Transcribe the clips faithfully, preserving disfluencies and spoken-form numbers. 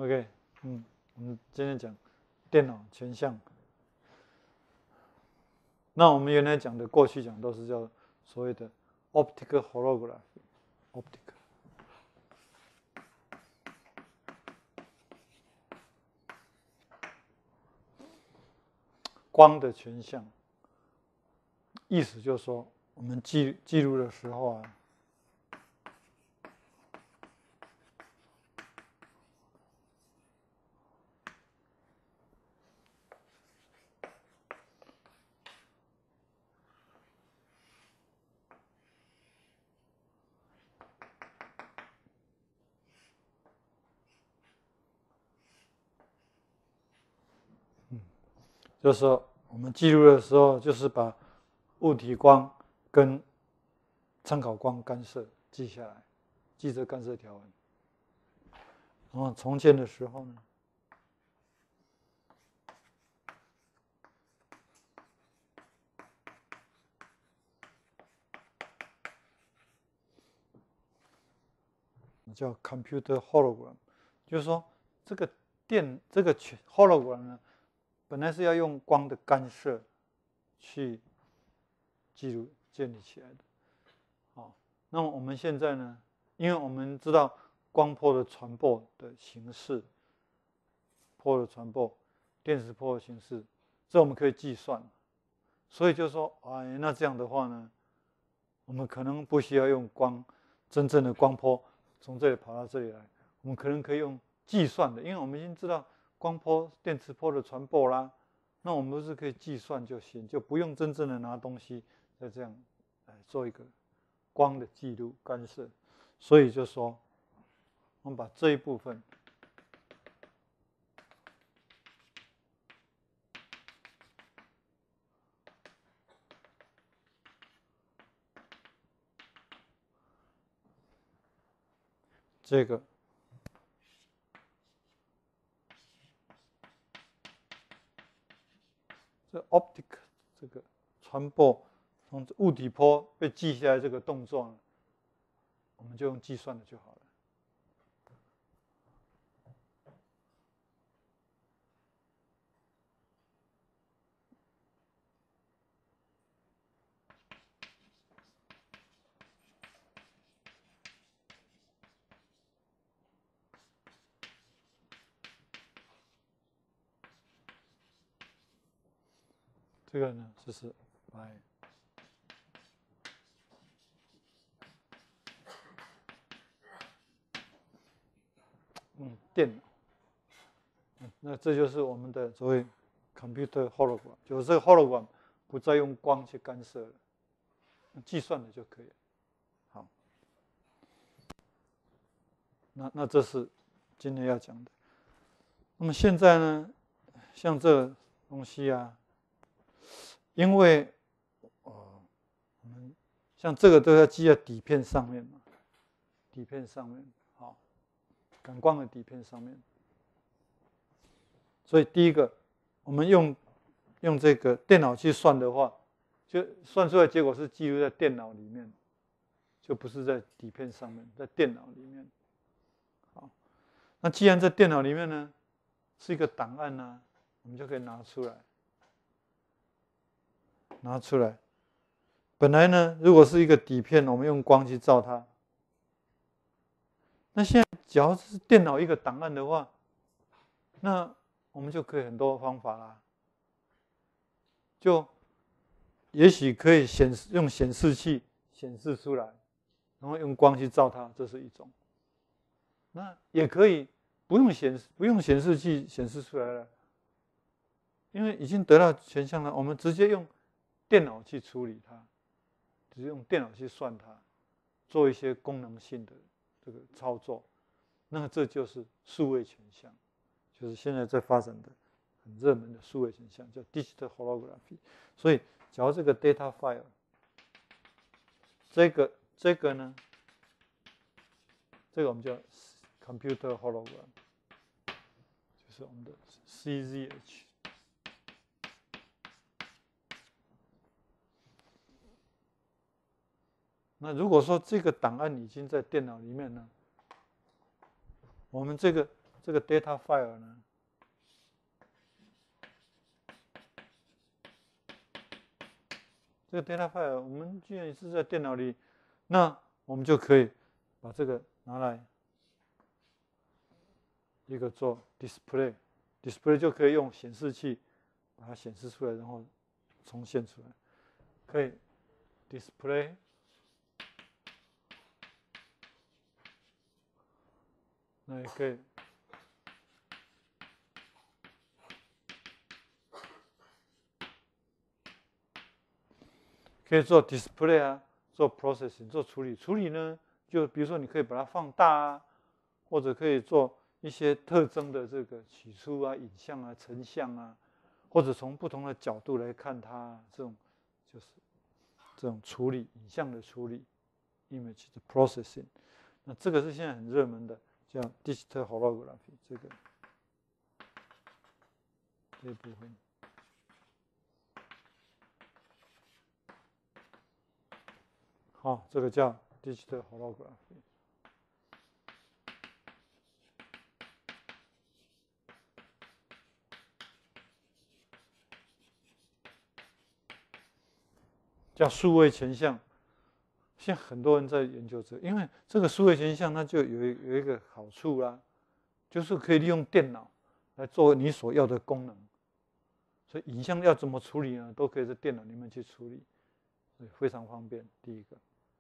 OK， 嗯，我们今天讲电脑全像。那我们原来讲的，过去讲都是叫所谓的 optical holography，optical。光的全像，意思就是说，我们记记录的时候啊，就是说我们记录的时候，就是把物体光跟参考光干涉记下来，记着干涉条纹。然后重建的时候呢，叫 computer hologram， 就是说这个电这个 hologram 呢，本来是要用光的干涉去记录建立起来的。好，那么我们现在呢，因为我们知道光波的传播的形式，波的传播，电磁波的形式，这我们可以计算。所以就说，哎，那这样的话呢，我们可能不需要用光真正的光波从这里跑到这里来，我们可能可以用计算的，因为我们已经知道光波、电磁波的传播啦，那我们不是可以计算就行，就不用真正的拿东西再这样来做一个光的记录干涉。所以就说，我们把这一部分这个这 optic 这个传播从物体波被记下来这个动作呢，我们就用计算的就好了。这个呢，就是来嗯电脑，嗯，那这就是我们的所谓 computer hologram， 就是这个 hologram 不再用光去干涉了，计算的就可以了。好，那那这是今天要讲的。那么现在呢，像这东西啊，因为哦，我们像这个都要记在底片上面嘛，底片上面，好，感光的底片上面。所以第一个，我们用用这个电脑去算的话，就算出来结果是记录在电脑里面，就不是在底片上面，在电脑里面。好，那既然在电脑里面呢，是一个档案呢、啊，我们就可以拿出来，拿出来。本来呢，如果是一个底片，我们用光去照它。那现在只要是电脑一个档案的话，那我们就可以很多方法啦。就也许可以显示用显示器显示出来，然后用光去照它，这是一种。那也可以不用显示不用显示器显示出来了，因为已经得到全像了，我们直接用电脑去处理它，直接用电脑去算它，做一些功能性的这个操作。那这就是数位全像，就是现在在发展的很热门的数位全像，叫 digital holography。所以，假如这个 data file， 这个这个呢，这个我们叫 computer hologram， 就是我们的 C Z H。那如果说这个档案已经在电脑里面呢，我们这个这个 data file 呢，这个 data file 我们既然是在电脑里，那我们就可以把这个拿来一个做 display，display display 就可以用显示器把它显示出来，然后重现出来，可以 display。那也可以可以做 display 啊，做 processing， 做处理。处理呢，就比如说你可以把它放大啊，或者可以做一些特征的这个取出啊、影像啊、成像啊，或者从不同的角度来看它，这种就是这种处理影像的处理 ，image 的 processing。那这个是现在很热门的。叫 digital holography 这个这一部分，好，这个叫 digital holography。叫数位全像，现在很多人在研究这个，因为这个数位全像它就有有一个好处啦，就是可以利用电脑来做你所要的功能，所以影像要怎么处理呢？都可以在电脑里面去处理，所以非常方便。第一个，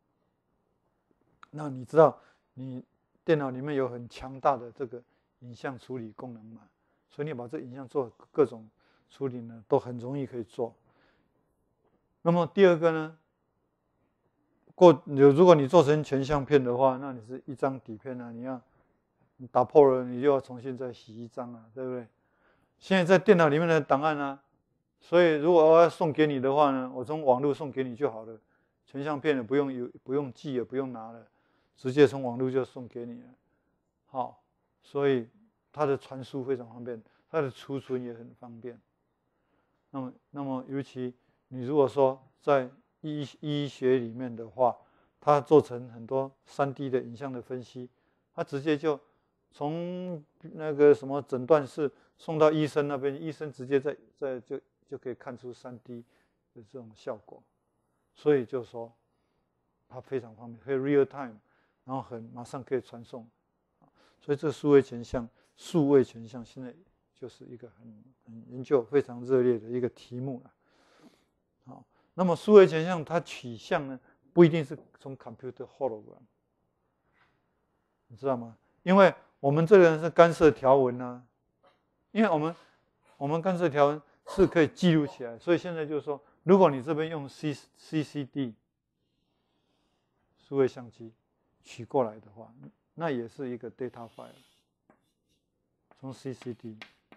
那你知道你电脑里面有很强大的这个影像处理功能嘛？所以你把这影像做各种处理呢，都很容易可以做。那么第二个呢？过如果你做成全相片的话，那你是一张底片啊，你要你打破了，你就要重新再洗一张啊，对不对？现在在电脑里面的档案啊，所以如果我要送给你的话呢，我从网络送给你就好了，全相片的不用有不用寄也不用拿了，直接从网络就送给你了。好，所以它的传输非常方便，它的储存也很方便。那么，那么尤其你如果说在医医学里面的话，它做成很多 三 D 的影像的分析，它直接就从那个什么诊断室送到医生那边，医生直接在在就就可以看出 三 D 的这种效果，所以就说它非常方便，可以 real time， 然后很马上可以传送，所以这数位全像、数位全像现在就是一个很很研究非常热烈的一个题目了。好。那么数位全像它取向呢，不一定是从 computer hologram， 你知道吗？因为我们这个人是干涉条纹啊，因为我们我们干涉条纹是可以记录起来，所以现在就是说，如果你这边用 C C C D 数位相机取过来的话，那也是一个 data file， 从 C C D，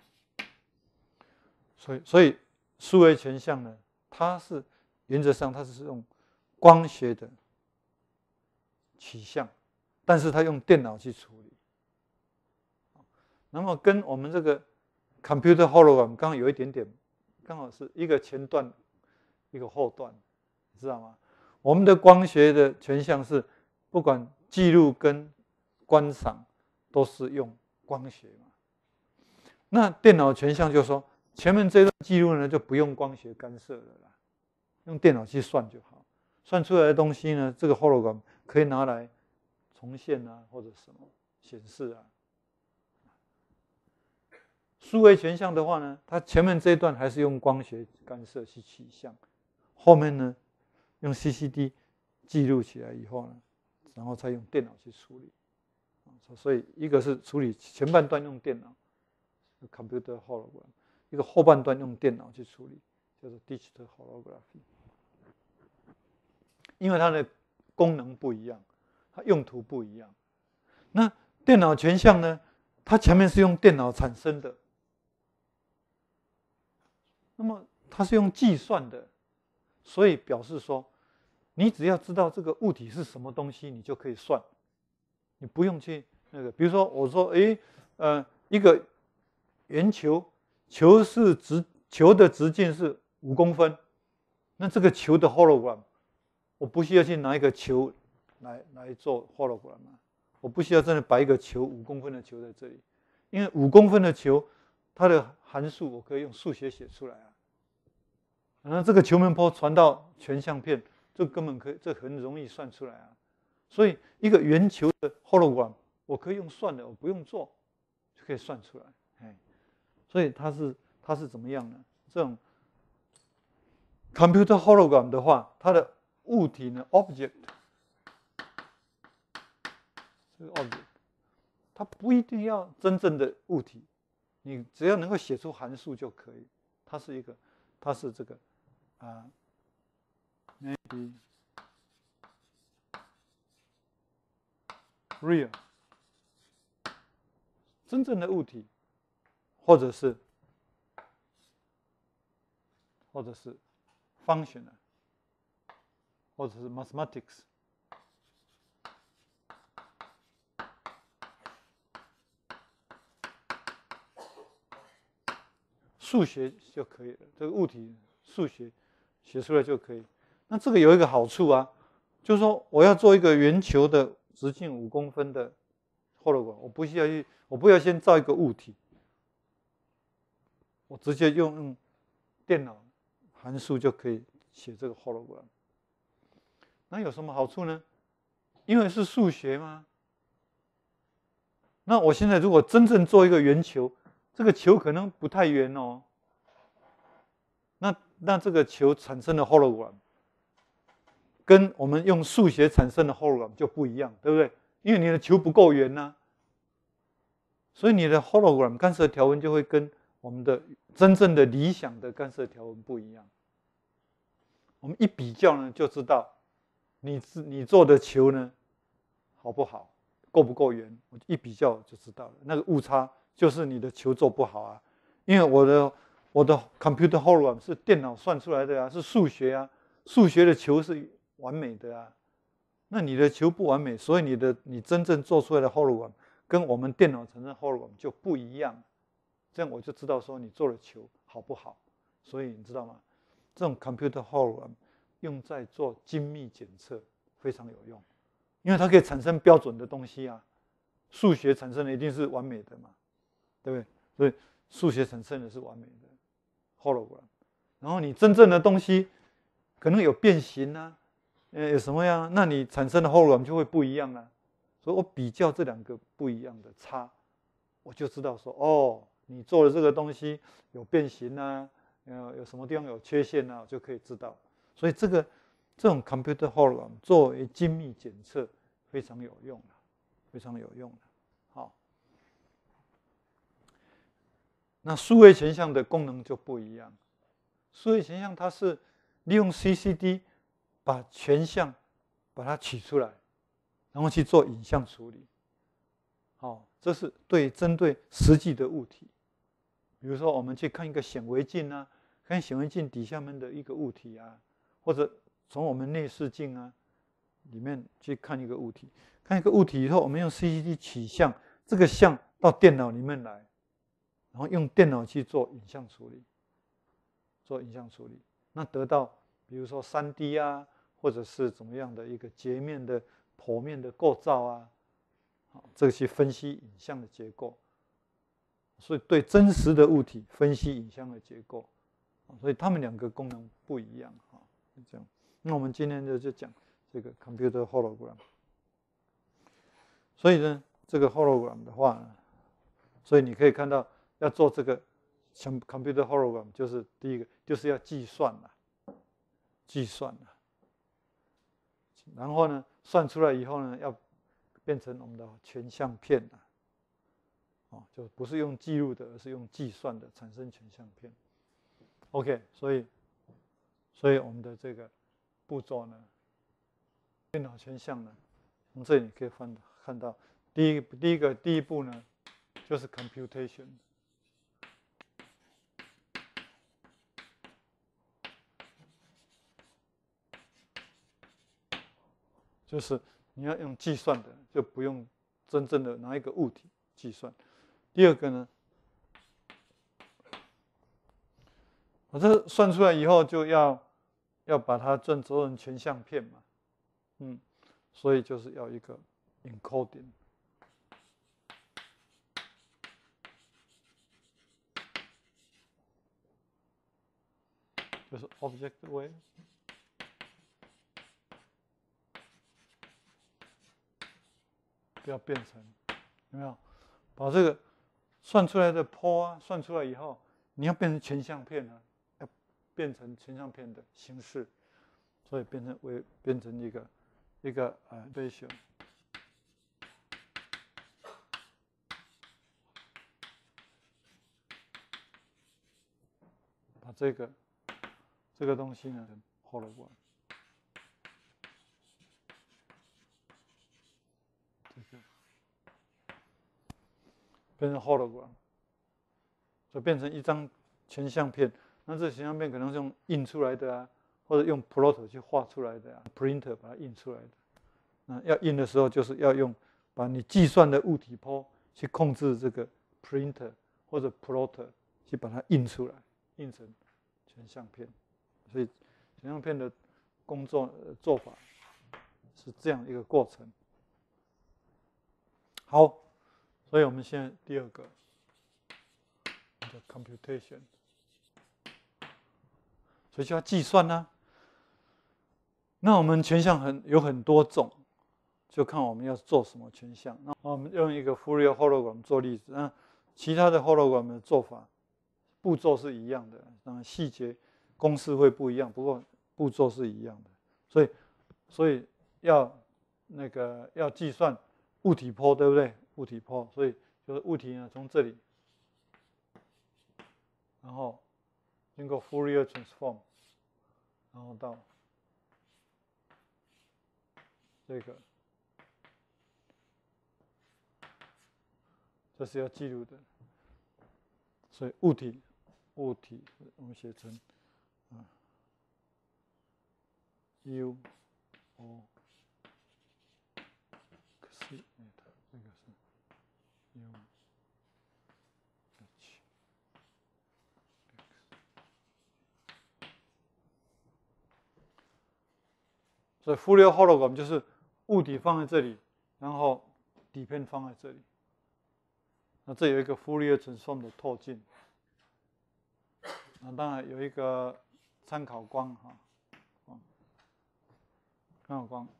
所以所以数位全像呢，它是原则上它是用光学的取向，但是它用电脑去处理。那么跟我们这个 computer hologram 刚好有一点点，刚好是一个前段，一个后段，你知道吗？我们的光学的全像是不管记录跟观赏都是用光学嘛。那电脑全像就是说，前面这段记录呢就不用光学干涉了啦。用电脑去算就好，算出来的东西呢，这个 hologram 可以拿来重现啊，或者什么显示啊。数位全像的话呢，它前面这一段还是用光学干涉去取像，后面呢用 C C D 记录起来以后呢，然后再用电脑去处理。所以一个是处理前半段用电脑 computer hologram， 一个后半段用电脑去处理，叫做 digital holography。因为它的功能不一样，它用途不一样。那电脑全像呢，它前面是用电脑产生的，那么它是用计算的，所以表示说，你只要知道这个物体是什么东西，你就可以算，你不用去那个。比如说我说，诶，呃，一个圆球，球是直，球的直径是五公分，那这个球的 hologram。我不需要去拿一个球来来做 hologram 嘛，我不需要真的摆一个球五公分的球在这里， 因为五公分的球，它的函数我可以用数学写出来啊。然后这个球门波传到全相片，这根本可以，这很容易算出来啊。所以一个圆球的 hologram， 我可以用算的，我不用做，就可以算出来。哎，所以它是它是怎么样呢？这种 computer hologram 的话，它的物体呢 object， 这个 object， 它不一定要真正的物体，你只要能够写出函数就可以。它是一个，它是这个啊、uh, ，maybe real 真正的物体，或者是或者是 functional， 或者是 mathematics。数学就可以了，这个物体数学写出来就可以。那这个有一个好处啊，就是说我要做一个圆球的直径五公分的 hologram， 我不需要去，我不要先造一个物体，我直接用用电脑函数就可以写这个 hologram。那有什么好处呢？因为是数学嘛。那我现在如果真正做一个圆球，这个球可能不太圆哦，那那这个球产生的 hologram 跟我们用数学产生的 hologram 就不一样，对不对？因为你的球不够圆呐，所以你的 hologram 干涉条纹就会跟我们的真正的理想的干涉条纹不一样。我们一比较呢，就知道你你做的球呢好不好，够不够圆，我一比较就知道了。那个误差就是你的球做不好啊，因为我的我的 computer hologram 是电脑算出来的啊，是数学啊，数学的球是完美的啊。那你的球不完美，所以你的你真正做出来的 hologram 跟我们电脑产生的 hologram 就不一样。这样我就知道说你做的球好不好。所以你知道吗？这种 computer hologram 用在做精密检测非常有用，因为它可以产生标准的东西啊。数学产生的一定是完美的嘛，对不对？所以数学产生的是完美的 hologram， 然后你真正的东西可能有变形啊，呃，有什么样，那你产生的 hologram 就会不一样啊。所以我比较这两个不一样的差，我就知道说，哦，你做的这个东西有变形啊，呃，有什么地方有缺陷啊，我就可以知道。所以这个这种 computer hologram 作为精密检测非常有用的，非常有用的。好，那数位全像的功能就不一样。数位全像它是利用 C C D 把全像把它取出来，然后去做影像处理。好，这是对针对实际的物体，比如说我们去看一个显微镜啊，看显微镜底下面的一个物体啊，或者从我们内视镜啊里面去看一个物体，看一个物体以后，我们用 C C D 取像，这个像到电脑里面来，然后用电脑去做影像处理，做影像处理，那得到比如说 三 D 啊，或者是怎么样的一个截面的剖面的构造啊，这个去分析影像的结构。所以对真实的物体分析影像的结构，所以它们两个功能不一样哈，这样。那我们今天就就讲这个 computer hologram。所以呢，这个 hologram 的话呢，所以你可以看到，要做这个 computer hologram， 就是第一个就是要计算了，计算了，然后呢，算出来以后呢，要变成我们的全相片了。就不是用记录的，而是用计算的产生全相片。OK， 所以，所以我们的这个步骤呢，电脑全像呢，从这里可以看看到，第一第一个第一步呢，就是 computation， 就是你要用计算的，就不用真正的拿一个物体计算。第二个呢，我这算出来以后就要要把它做成全相片嘛，嗯，所以就是要一个 encoding。 就是 object way。不要变成，有没有？把这个算出来的坡啊，算出来以后，你要变成全相片啊，要变成全相片的形式，所以变成为变成一个一个呃 ratio。把这个这个东西呢 hologram。变成 hologram， 就变成一张全相片。那这全相片可能是用印出来的啊，或者用 plot 去画出来的啊 ，printer 把它印出来的。那要印的时候，就是要用把你计算的物体波去控制这个 printer 或者 plotter 去把它印出来，印成全相片。所以全相片的工作、呃、做法是这样一个过程。好。所以我们现在第二个 the computation， 所以就要计算呢、啊。那我们全相很有很多种，就看我们要做什么全相。那我们用一个 Fourier hologram 做例子，那其他的 hologram 的做法步骤是一样的，当然细节公式会不一样，不过步骤是一样的。所以，所以要那个要计算物体波，对不对？物体波，所以就是物体呢从这里，然后经过 Fourier transform， 然后到这个，这是要记录的。所以物体，物体我们写成啊 U O C， 这个是 U。所以 Fourier hologram 就是物体放在这里，然后底片放在这里。那这有一个 Fourier transform 的透镜。那当然有一个参考光哈，参考光，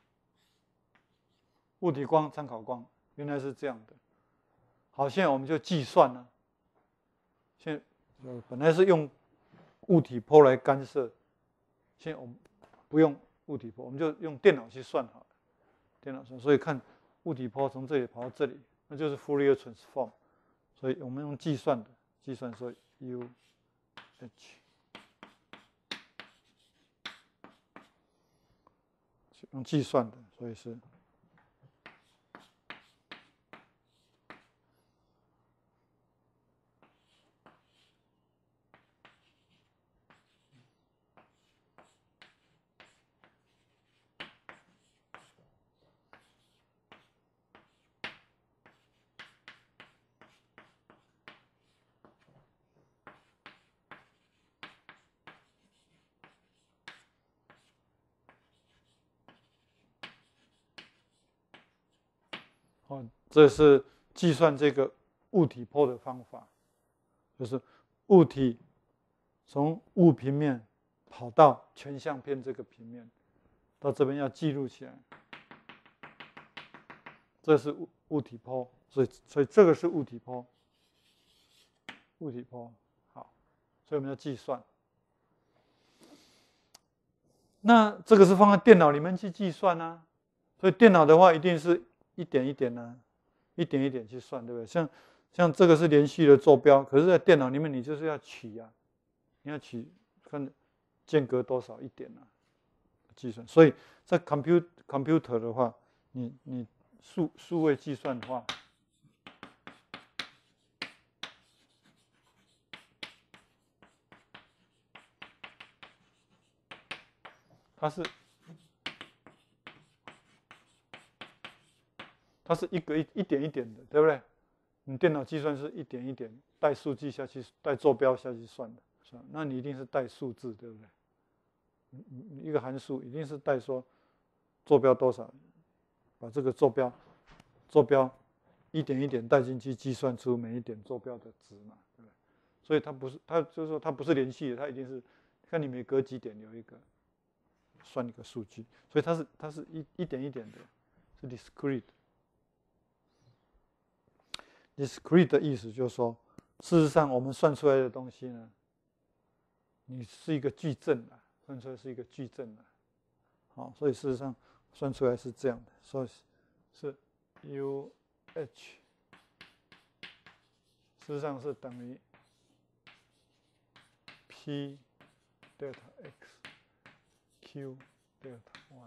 物体光参考光，原来是这样的。好，现在我们就计算了。现在本来是用物体波来干涉，现在我们不用物体波，我们就用电脑去算好了。电脑算，所以看物体波从这里跑到这里，那就是 Fourier transform。所以我们用计算的，计算说 U H， 用计算的，所以是。哦，这是计算这个物体波的方法，就是物体从物平面跑到全相片这个平面，到这边要记录起来。这是物物体波，所以所以这个是物体波，物体波好，所以我们要计算。那这个是放在电脑里面去计算啊，所以电脑的话一定是一点一点呢、啊，一点一点去算，对不对？像像这个是连续的坐标，可是在电脑里面你就是要取啊，你要取看间隔多少一点啊，计算。所以在 computer computer 的话，你你数数位计算的话，它是它是一个一一点一点的，对不对？你电脑计算是一点一点带数据下去，带坐标下去算的，是吧？那你一定是带数字，对不对？一个函数一定是带说坐标多少，把这个坐标坐标一点一点带进去，计算出每一点坐标的值嘛，对不对？所以它不是，它就是说它不是连续的，它一定是看你每隔几点有一个算一个数据，所以它是它是一一点一点的，是 discrete。discrete 的意思就是说，事实上我们算出来的东西呢，你是一个矩阵啊，算出来是一个矩阵啊，好，所以事实上算出来是这样的，所以是 U H， 事实上是等于 P delta X Q delta Y。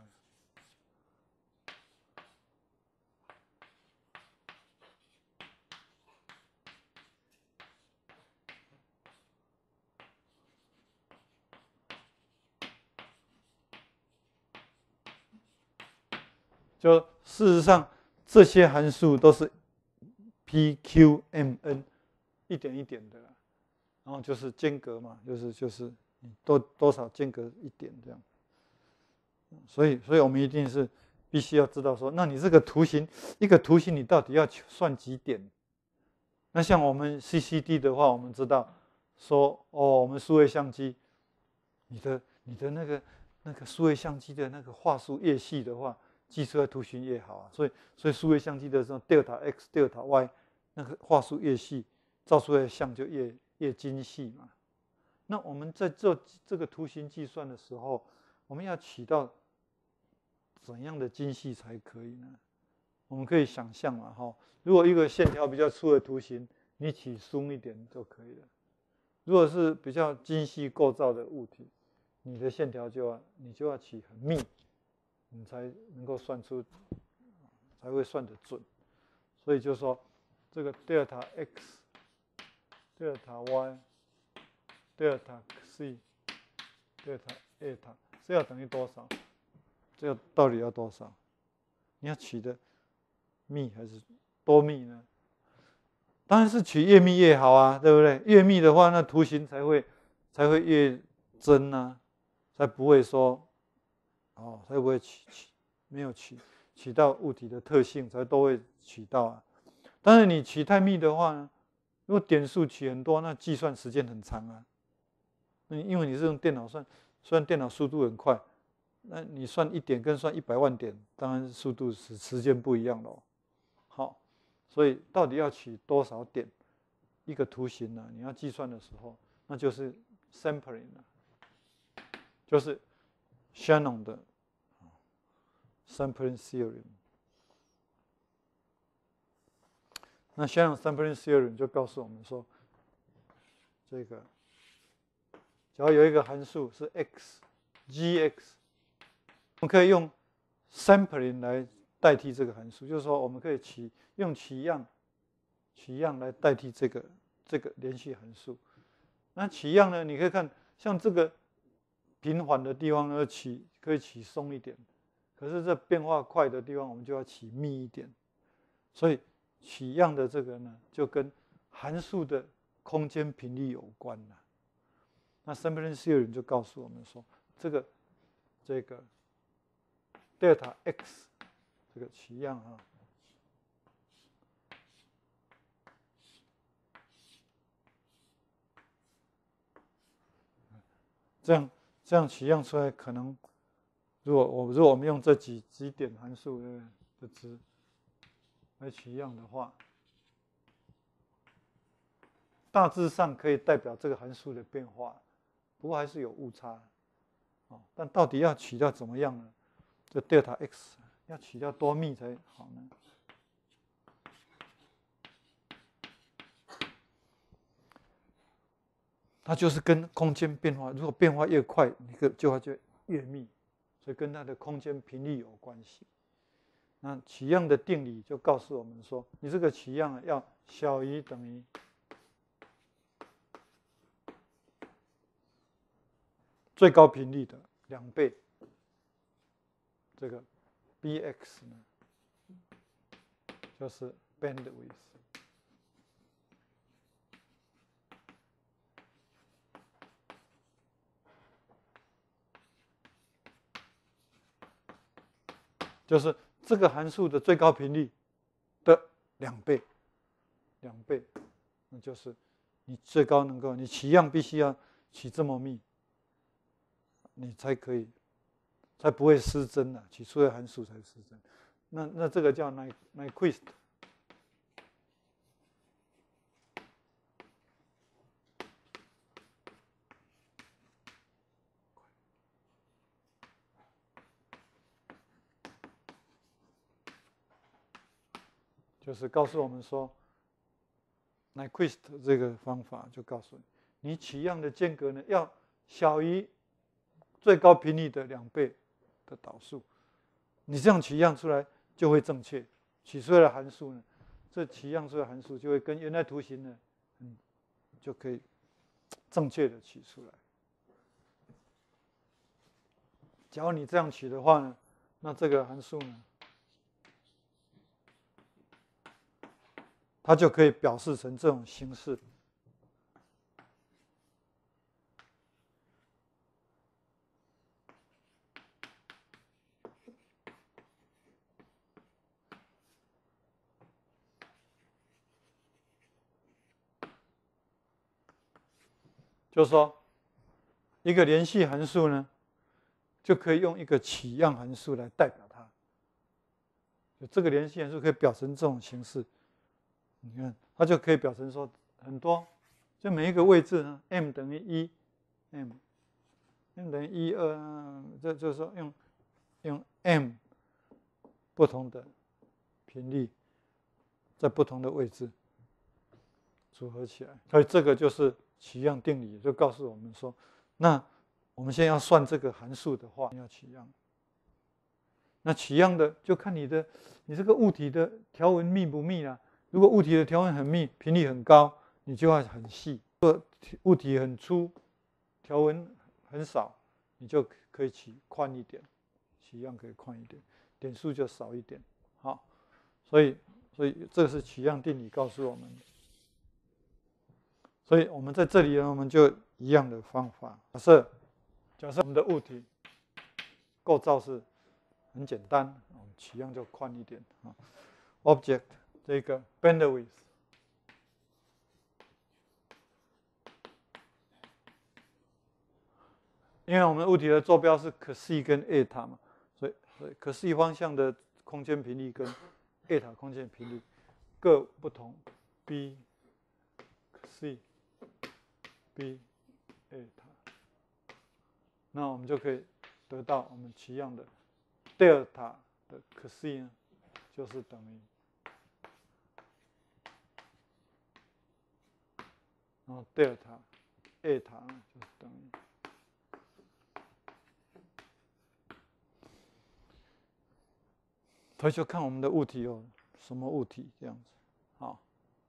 就事实上，这些函数都是 P Q M N 一点一点的，然后就是间隔嘛，就是就是多多少间隔一点这样。所以，所以我们一定是必须要知道说，那你这个图形一个图形你到底要算几点？那像我们 C C D 的话，我们知道说，哦，我们数位相机，你的你的那个那个数位相机的那个画素越细的话，计出来图形越好啊，所以所以数位相机的时候 delta x delta y 那个画素越细，照出来的像就越越精细嘛。那我们在做这个图形计算的时候，我们要取到怎样的精细才可以呢？我们可以想象嘛，哈，如果一个线条比较粗的图形，你取松一点就可以了。如果是比较精细构造的物体，你的线条就要你就要取很密，你才能够算出，才会算得准。所以就说这个 delta x、delta y、delta c、delta eta 这要等于多少？这要到底要多少？你要取的密还是多密呢？当然是取越密越好啊，对不对？越密的话，那图形才会才会越真啊，才不会说哦，才不会取取没有取取到物体的特性，才都会取到啊。但是你取太密的话呢，如果点数取很多，那计算时间很长啊。因为你是用电脑算，虽然电脑速度很快，那你算一点跟算一百万点，当然速度是时间不一样咯。好，所以到底要取多少点一个图形呢？你要计算的时候，那就是 sampling 了，就是 Shannon 的 sampling theorem。那 Shannon sampling theorem 就告诉我们说，这个只要有一个函数是 x、gx， 我们可以用 sampling 来代替这个函数，就是说我们可以取用取样取样来代替这个这个连续函数。那取样呢，你可以看像这个平缓的地方呢，取可以取松一点，可是这变化快的地方，我们就要取密一点。所以取样的这个呢，就跟函数的空间频率有关了。那 sampling theorem 就告诉我们说，这个这个 delta x 这个取样啊，这样这样取样出来，可能如果我如果我们用这几几点函数的值来取样的话，大致上可以代表这个函数的变化，不过还是有误差。哦，但到底要取到怎么样呢？这 delta x 要取到多密才好呢？它就是跟空间变化，如果变化越快，你个就会就越密，所以跟它的空间频率有关系。那取样的定理就告诉我们说，你这个取样要小于等于最高频率的两倍。这个 bx 呢，就是 bandwidth。就是这个函数的最高频率的两倍，两倍，那就是你最高能够，你取样必须要取这么密， 你才可以，才不会失真啊，取出来函数才失真。那那这个叫 Nyquist。就是告诉我们说 ，Nyquist 这个方法就告诉你，你取样的间隔呢要小于最高频率的两倍的导数，你这样取样出来就会正确。取出来的函数呢，这取样出来的函数就会跟原来图形呢，嗯，就可以正确的取出来。假如你这样取的话呢，那这个函数呢，它就可以表示成这种形式。就是说，一个连续函数呢，就可以用一个取样函数来代表它。就这个连续函数可以表成这种形式，你看，它就可以表成说很多，就每一个位置呢 ，m 等于一 ，m，m 等于一二，这就是说用用 m 不同的频率，在不同的位置组合起来，所以这个就是取样定理，就告诉我们说，那我们现在要算这个函数的话，要取样。那取样的就看你的，你这个物体的条纹密不密啊？如果物体的条纹很密，频率很高，你就要很细；如果物体很粗，条纹很少，你就可以取宽一点，取样可以宽一点，点数就少一点。好，所以所以这是取样定理告诉我们的。所以我们在这里呢，我们就一样的方法。假设假设我们的物体构造是很简单，我们取样就宽一点啊。Object 这个 bandwidth， 因为我们物体的坐标是可视域跟艾塔嘛，所以所以可视域方向的空间频率跟艾塔空间频率各不同 b 可视域 b 艾塔，那我们就可以得到我们取样的德尔塔的可视域呢，就是等于，然后德尔塔艾塔呢就是等于，所以就看我们的物体有什么物体这样子，好。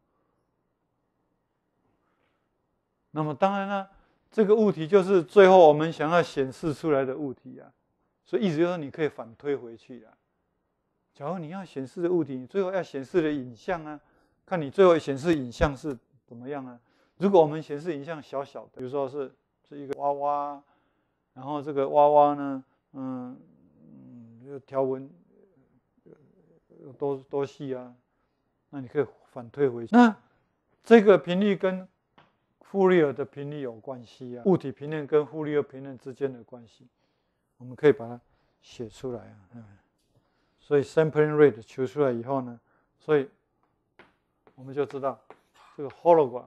那么当然呢，这个物体就是最后我们想要显示出来的物体啊，所以意思就是说你可以反推回去啊。假如你要显示的物体，你最后要显示的影像啊，看你最后显示影像是怎么样啊。如果我们显示影像小小的，比如说是是一个娃娃，然后这个娃娃呢，嗯嗯，条纹有多多细啊，那你可以反推回去。那这个频率跟傅里尔的频率有关系啊，物体频率跟傅里尔频率之间的关系，我们可以把它写出来啊。嗯，所以 sampling rate 求出来以后呢，所以我们就知道这个 hologram，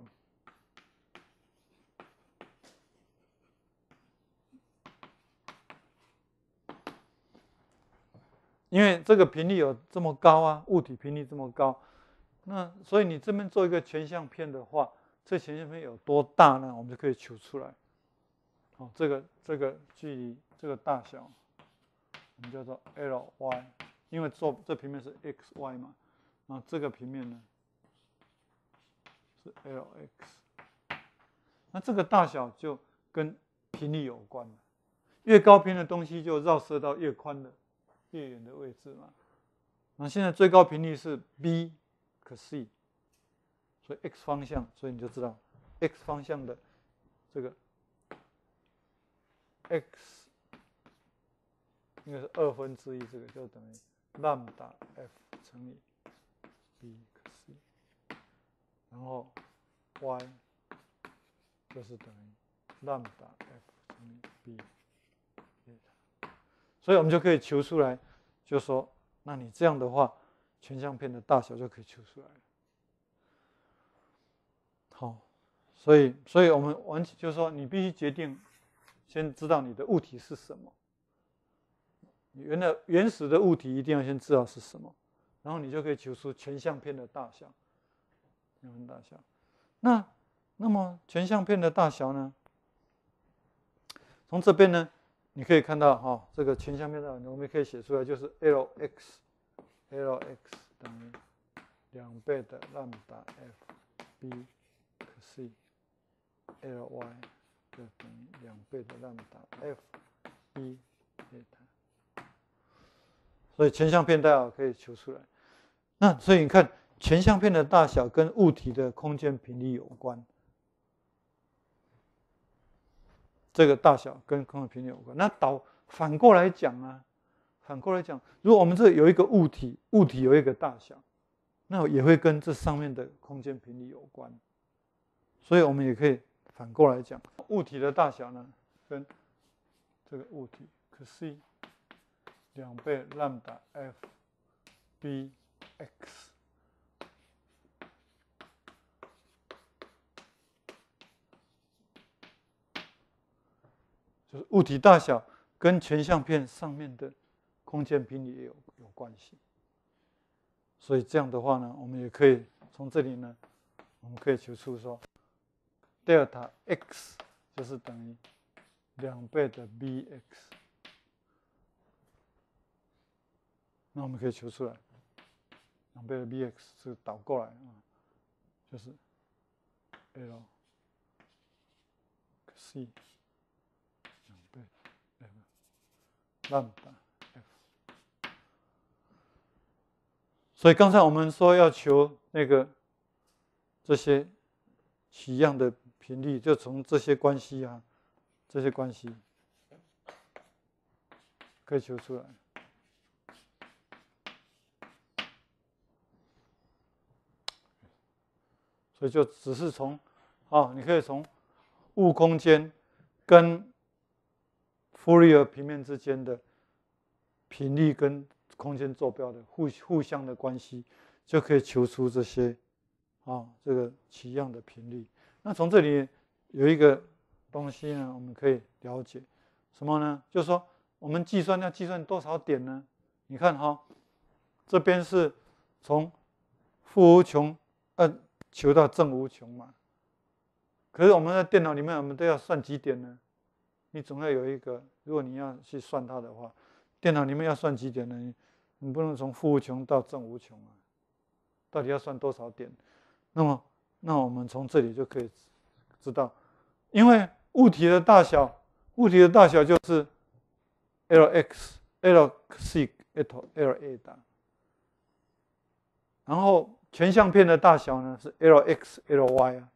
因为这个频率有这么高啊，物体频率这么高，那所以你这边做一个全相片的话，这全相片有多大呢？我们就可以求出来。哦，这个这个距离这个大小，我们叫做 L Y， 因为做这平面是 X Y 嘛，然后这个平面呢是 L X， 那这个大小就跟频率有关了。越高频的东西就绕射到越宽的、越远的位置嘛。那现在最高频率是 b 可视域，所以 x 方向，所以你就知道 x 方向的这个 x 应该是二分之一，这个就等于 lambda f 乘以 b 可视域，然后 y 就是等于 lambda f 乘以 b 所以我们就可以求出来，就说，那你这样的话，全相片的大小就可以求出来了。好，所以，所以我们完全就是说，你必须决定，先知道你的物体是什么。原来原始的物体一定要先知道是什么，然后你就可以求出全相片的大小。全相片大小，那那么全相片的大小呢？从这边呢，你可以看到哈、哦，这个全相片的，我们可以写出来，就是 Lx，Lx 等于两倍的 lambda f b c，Ly 就等于两倍的 lambda f b beta。所以全相片大小可以求出来。那所以你看，全相片的大小跟物体的空间频率有关。这个大小跟空间频率有关。那倒反过来讲啊，反过来讲，如果我们这有一个物体，物体有一个大小，那也会跟这上面的空间频率有关。所以我们也可以反过来讲，物体的大小呢，跟这个物体可是两倍 lambda f b x。就是物体大小跟全相片上面的空间频率也有有关系，所以这样的话呢，我们也可以从这里呢，我们可以求出说 delta x 就是等于两倍的 bx， 那我们可以求出来两倍的 bx 是倒过来啊，就是 l c。lambda f， 所以刚才我们说要求那个这些取样的频率，就从这些关系啊，这些关系可以求出来。所以就只是从啊，你可以从物空间跟傅里尔平面之间的频率跟空间坐标的互互相的关系，就可以求出这些啊这个取样的频率。那从这里有一个东西呢，我们可以了解什么呢？就是说我们计算要计算多少点呢？你看哈、哦，这边是从负无穷呃求到正无穷嘛。可是我们在电脑里面，我们都要算几点呢？你总要有一个，如果你要去算它的话，电脑里面要算几点呢？你你不能从负无穷到正无穷啊，到底要算多少点？那么，那我们从这里就可以知道，因为物体的大小，物体的大小就是 Lx、Lc、La 大，然后全相片的大小呢是 Lx、Ly 啊，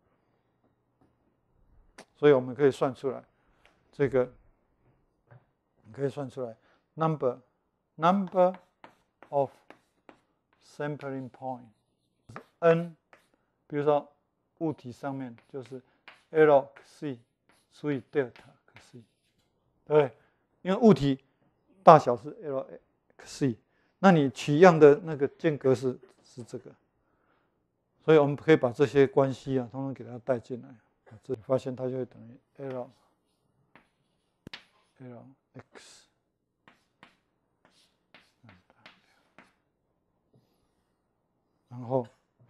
所以我们可以算出来。这个你可以算出来 number number of sampling point n， 比如说物体上面就是 Lc 除以 delta c， 对不对？因为物体大小是 Lc， 那你取样的那个间隔是是这个，所以我们可以把这些关系啊，统统给它带进来，这发现它就会等于 L L x， 然后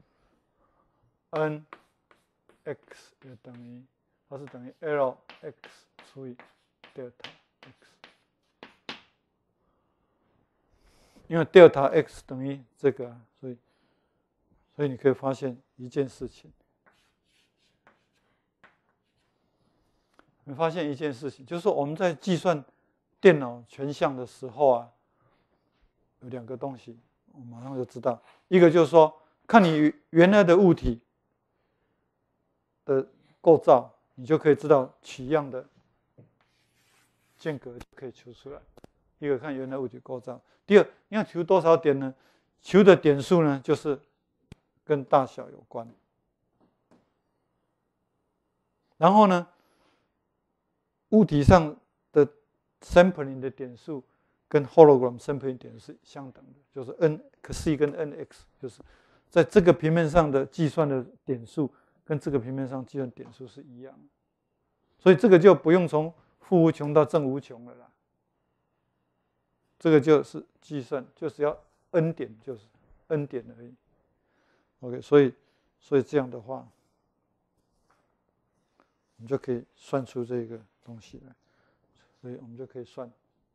n x 也等于，它是等于 L x 除以 delta x， 因为 delta x 等于这个，所以所以你可以发现一件事情，你发现一件事情，就是说我们在计算电脑全项的时候啊，有两个东西，我马上就知道。一个就是说，看你原来的物体的构造，你就可以知道取样的间隔就可以求出来。一个看原来物体构造，第二你要求多少点呢？求的点数呢，就是跟大小有关。然后呢，物体上的 sampling 的点数跟 hologram sampling 点是相等的，就是 n 可 c 跟 nx， 就是在这个平面上的计算的点数跟这个平面上计算点数是一样的，所以这个就不用从负无穷到正无穷了啦。这个就是计算，就是要 n 点，就是 n 点而已。OK， 所以所以这样的话，我们就可以算出这个东西来，所以我们就可以算，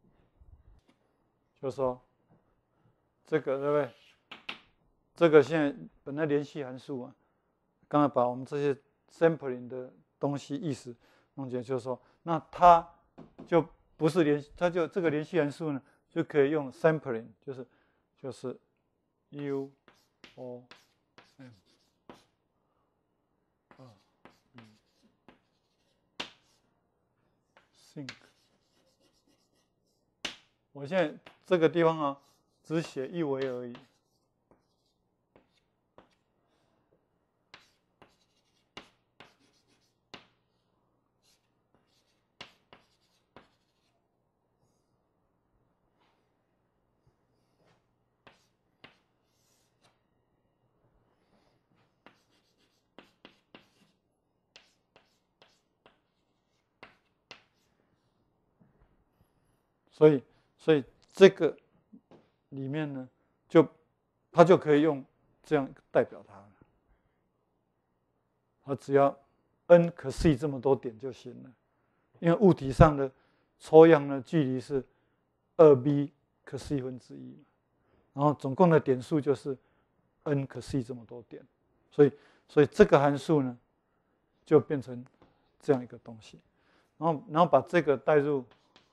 就是说这个对不对？这个现在本来联系函数啊，刚才把我们这些 sampling 的东西意思弄起来，就是说，那它就不是联，它就这个联系函数呢，就可以用 sampling， 就是就是 u o m 二一 sync。我现在这个地方啊，只写一维而已。所以，所以这个里面呢，就它就可以用这样代表它了。它只要 n 可 c 这么多点就行了，因为物体上的抽样的距离是二 b 可 c 分之一，然后总共的点数就是 n 可 c 这么多点，所以，所以这个函数呢，就变成这样一个东西，然后，然后把这个带入。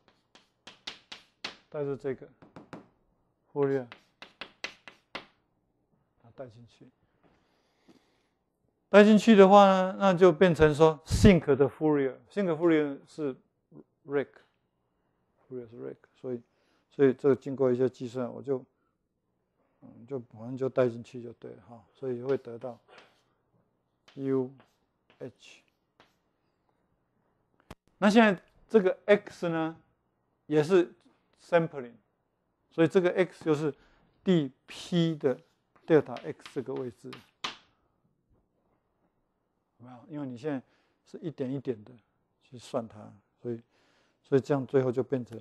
带入这个忽略，把它带进去。带进去的话呢，那就变成说 sync 的 Fourier，sync Fourier 是 Rick，Fourier 是 Rick， 所以所以这个经过一些计算，我就嗯就反正就带进去就对了哈，所以会得到 U H。那现在这个 X 呢，也是 sampling， 所以这个 x 就是第 p 的 delta x 这个位置，有没有？因为你现在是一点一点的去算它，所以所以这样最后就变成，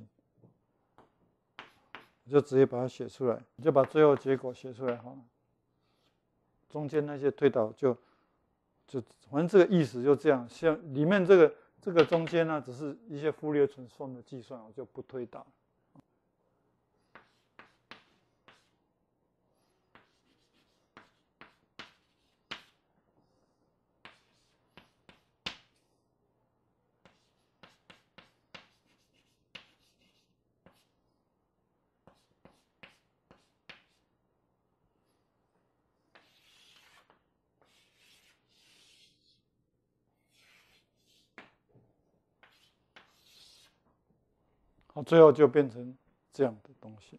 我就直接把它写出来，你就把最后结果写出来哈。中间那些推导就就反正这个意思就这样，像里面这个这个中间呢，只是一些Fourier transform的计算，我就不推导。好，最后就变成这样的东西。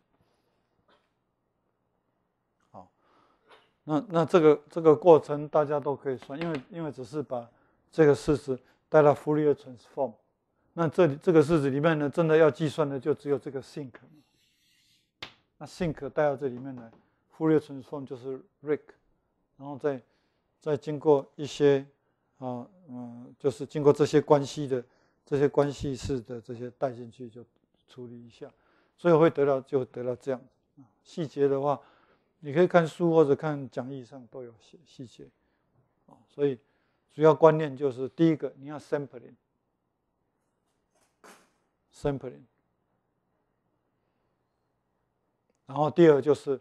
好，那那这个这个过程大家都可以算，因为因为只是把这个式子带到 Fourier transform， 那这里这个式子里面呢，真的要计算的就只有这个 sync。那 sync 带到这里面来 ，Fourier transform 就是 Rick， 然后再再经过一些啊嗯，就是经过这些关系的这些关系式的这些带进去就。处理一下，所以会得到就得到这样。细节的话，你可以看书或者看讲义上都有写细节。所以主要观念就是第一个，你要 sampling，sampling， 然后第二就是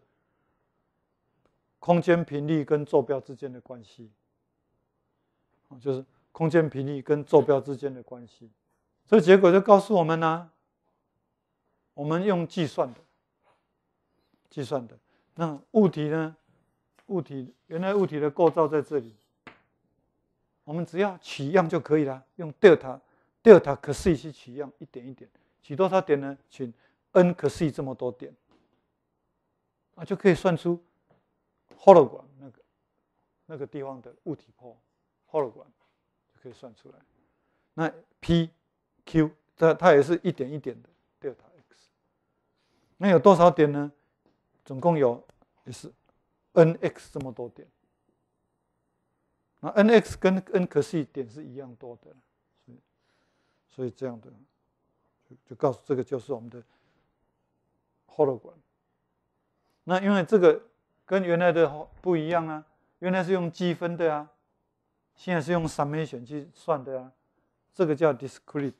空间频率跟坐标之间的关系，就是空间频率跟坐标之间的关系。这结果就告诉我们呢、啊。我们用计算的，计算的，那物体呢？物体原来物体的构造在这里，我们只要取样就可以了，用 delta delta 可 c 去取样，一点一点，取多少点呢？取 n 可 c 这么多点，啊，就可以算出 hologram 那个那个地方的物体波 hologram 就可以算出来。那 p q 它它也是一点一点的。 delta x。那有多少点呢？总共有也是 n(x) 这么多点。那 n(x) 跟 n 可系点是一样多的，所以所以这样的就就告诉这个就是我们的 hologram。那因为这个跟原来的不一样啊，原来是用积分的啊，现在是用 summation 去算的啊，这个叫 discrete。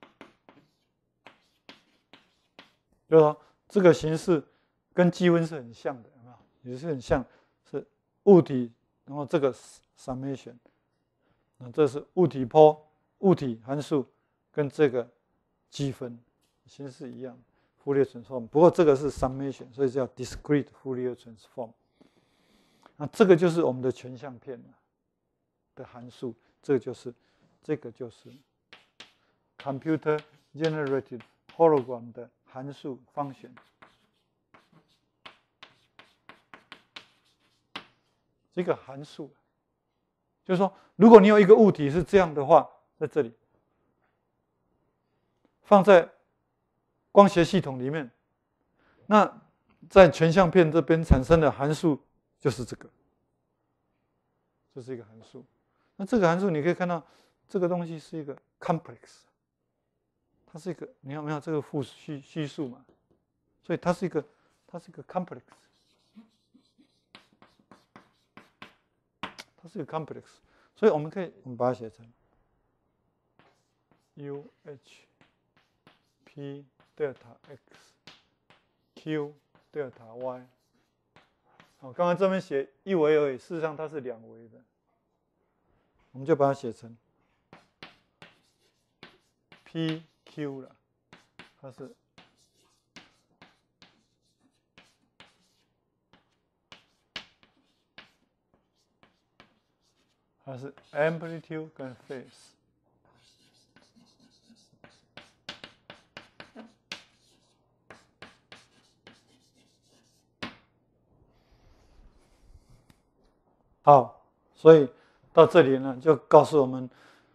就是说这个形式跟积分是很像的，有没有？也是很像，是物体，然后这个 summation， 那这是物体波、物体函数跟这个积分形式一样。Fourier transform， 不过这个是 summation， 所以叫 discrete Fourier transform。那这个就是我们的全相片的函数，这个就是这个就是 computer generated hologram 的函数方选。这个函数就是说，如果你有一个物体是这样的话，在这里放在光学系统里面，那在全相片这边产生的函数就是这个，这是一个函数。那这个函数你可以看到，这个东西是一个 complex， 它是一个，你看没有这个复虚虚数嘛？所以它是一个，它是一个 complex， 它是一个 complex， 所以我们可以我们把它写成 U H P delta x q delta y。好，刚刚这边写一维而已，事实上它是两维的，我们就把它写成 P Q 了，它是它是 amplitude 跟 phase。好，所以到这里呢，就告诉我们，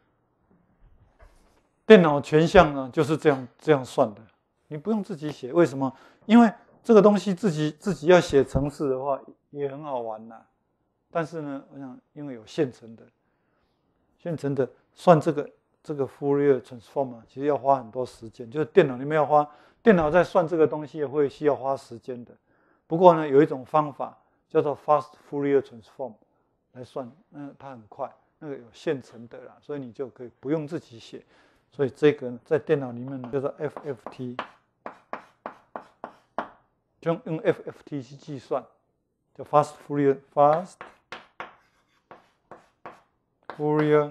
电脑全项呢就是这样这样算的，你不用自己写。为什么？因为这个东西自己自己要写程式的话也很好玩呐。但是呢，我想因为有现成的，现成的算这个这个 Fourier transform 啊，其实要花很多时间，就是电脑里面要花，电脑在算这个东西也会需要花时间的。不过呢，有一种方法叫做 fast Fourier transform。来算，嗯，它很快，那个有现成的啦，所以你就可以不用自己写。所以这个在电脑里面叫做 F F T， 就用 F F T 去计算，叫 fast Fourier fast Fourier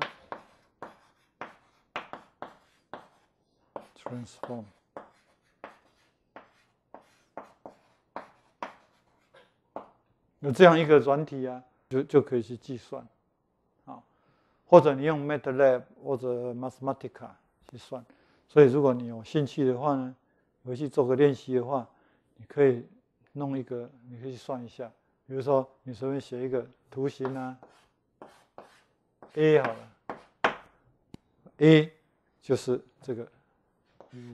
transform。有这样一个软体啊。就就可以去计算，啊，或者你用 MATLAB 或者 Mathematica 去算。所以如果你有兴趣的话呢，回去做个练习的话，你可以弄一个，你可以算一下。比如说你随便写一个图形啊 ，A 好了 ，A 就是这个 U，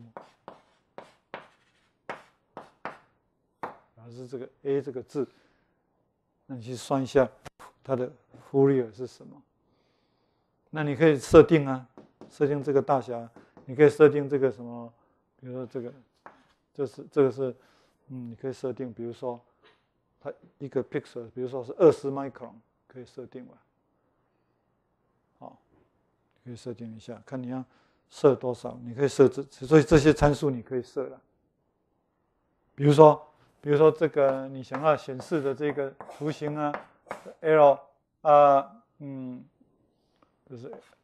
然后是这个 A 这个字。那你去算一下它的 Fourier 是什么？那你可以设定啊，设定这个大小，你可以设定这个什么，比如说这个，这是这个是，嗯，你可以设定，比如说它一个 pixel， 比如说是二十 micron， 可以设定吧？好，可以设定一下，看你要设多少，你可以设置，所以这些参数你可以设了，比如说。比如说这个你想要显示的这个图形啊 ，L 啊，嗯，就是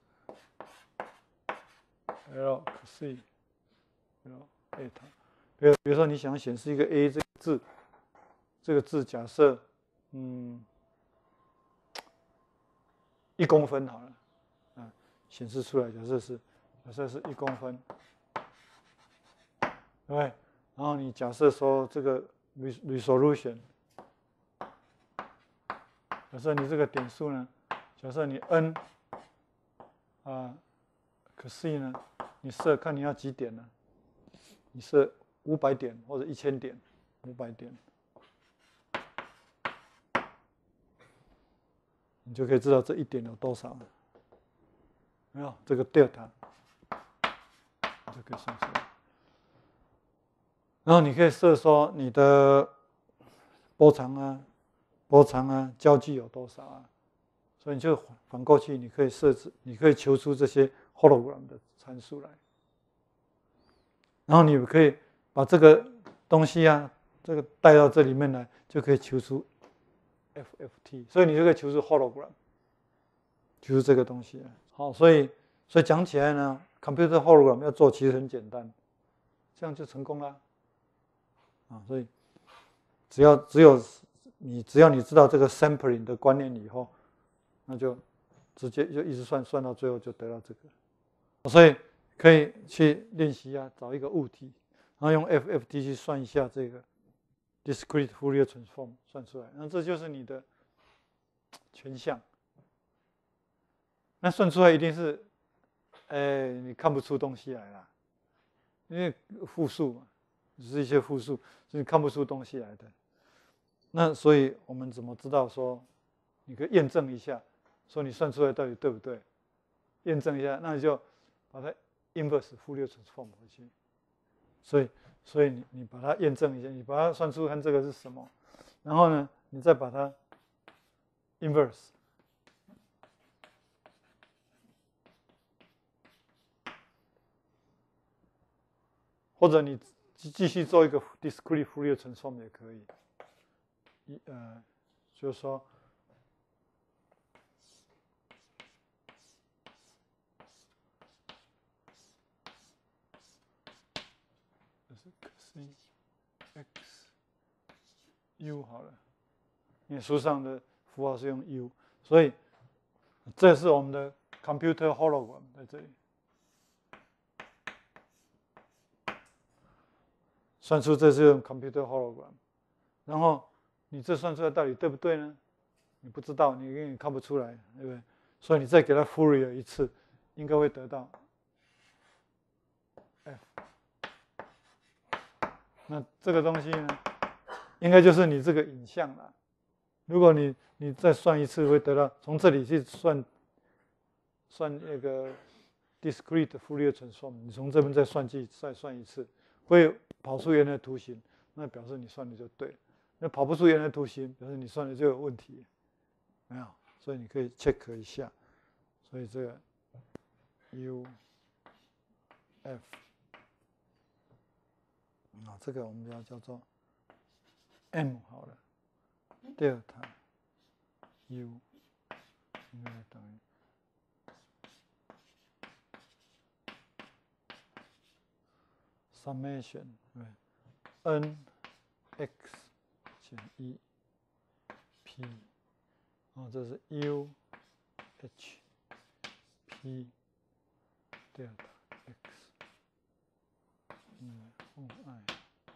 L C L A 它，比如比如说你想显示一个 A 这个字，这个字假设嗯一公分好了，啊，显示出来假设是假设是一公分，对不对？然后你假设说这个resolution， 假设你这个点数呢，假设你 n 啊，可是呢，你设看你要几点呢？ 你设五百点或者一千点，五百点，你就可以知道这一点有多少了。没有这个 delta 就可以算出来。然后你可以设说你的波长啊、波长啊、交距有多少啊，所以你就反过去，你可以设置，你可以求出这些 hologram 的参数来。然后你可以把这个东西啊，这个带到这里面来，就可以求出 F F T， 所以你就可以求出 hologram， 求出这个东西来。好，所以所以讲起来呢 ，computer hologram 要做其实很简单，这样就成功了。啊，所以只要只有你只要你知道这个 sampling 的观念以后，那就直接就一直算算到最后就得到这个。所以可以去练习啊，找一个物体，然后用 F F T 去算一下这个 discrete Fourier transform 算出来，那这就是你的全项。那算出来一定是，哎，你看不出东西来啦，因为复数嘛，只是一些复数，所以你看不出东西来的。那所以我们怎么知道说，你可以验证一下，说你算出来到底对不对？验证一下，那你就把它 inverse Fourier transform 回去。所以，所以你你把它验证一下，你把它算出看这个是什么，然后呢，你再把它 inverse。或者你继续做一个 discrete Fourier transform 也可以，呃，就是说，这是 C X U 好了，因为书上的符号是用 U， 所以这是我们的 computer hologram 在这里。算出这是用 computer hologram， 然后你这算出来到底对不对呢？你不知道，你你看不出来，对不对？所以你再给它 Fourier 一次，应该会得到 F。那这个东西呢，应该就是你这个影像了。如果你你再算一次，会得到从这里去算算那个 discrete Fourier transform， 你从这边再算计再算一次。会跑出原来图形，那表示你算的就对；那跑不出原来图形，表示你算的就有问题，没有？所以你可以 check 一下。所以这个 U F 啊，这个我们要叫做 M 好了 ，delta U 应该等于。summation 对 n x 减一 p， 哦，这是 u h p delta x， 嗯 i。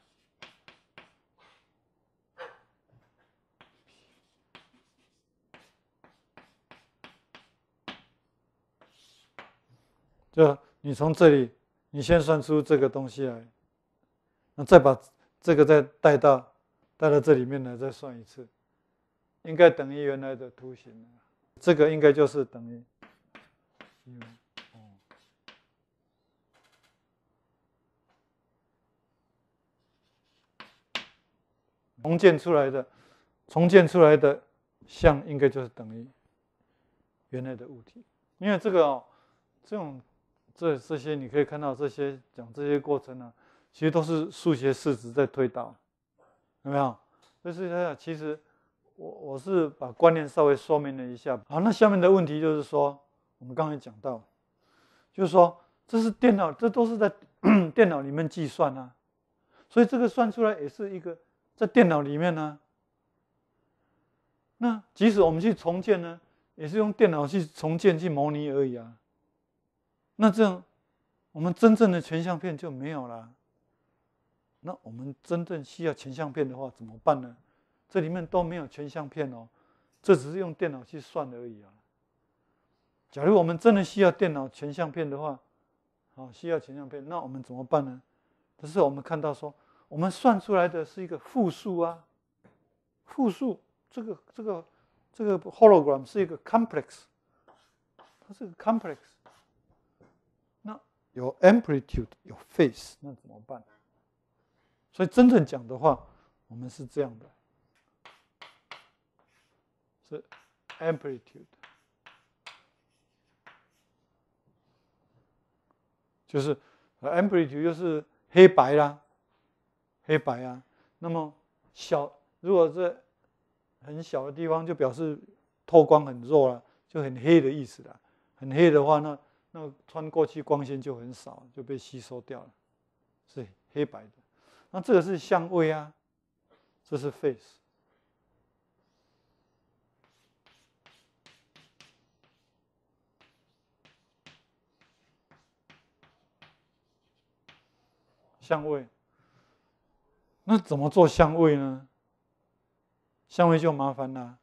就你从这里。你先算出这个东西来，那再把这个再带到带到这里面来，再算一次，应该等于原来的图形。这个应该就是等于 U， 哦，重建出来的重建出来的像应该就是等于原来的物体，因为这个哦，这种。这这些你可以看到，这些讲这些过程呢、啊，其实都是数学式子在推导，有没有？就是其实我我是把观念稍微说明了一下。好，那下面的问题就是说，我们刚才讲到，就是说这是电脑，这都是在电脑里面计算啊，所以这个算出来也是一个在电脑里面呢、啊。那即使我们去重建呢，也是用电脑去重建去模拟而已啊。那这样，我们真正的全相片就没有了。那我们真正需要全相片的话怎么办呢？这里面都没有全相片哦，这只是用电脑去算而已啊。假如我们真的需要电脑全相片的话，好，需要全相片，那我们怎么办呢？ 只是我们看到说，我们算出来的是一个复数啊，复数这个这个这个 hologram 是一个 complex， 它是个 complex。那有 amplitude 有 phase， 那怎么办？所以真正讲的话，我们是这样的，是 amplitude， 就是 amplitude 就是黑白啦，黑白啊。那么小，如果是很小的地方，就表示透光很弱了，就很黑的意思啦。很黑的话，那那穿过去光线就很少，就被吸收掉了，是黑白的。那这个是相位啊，这是 phase。相位，那怎么做相位呢？相位就麻烦啦。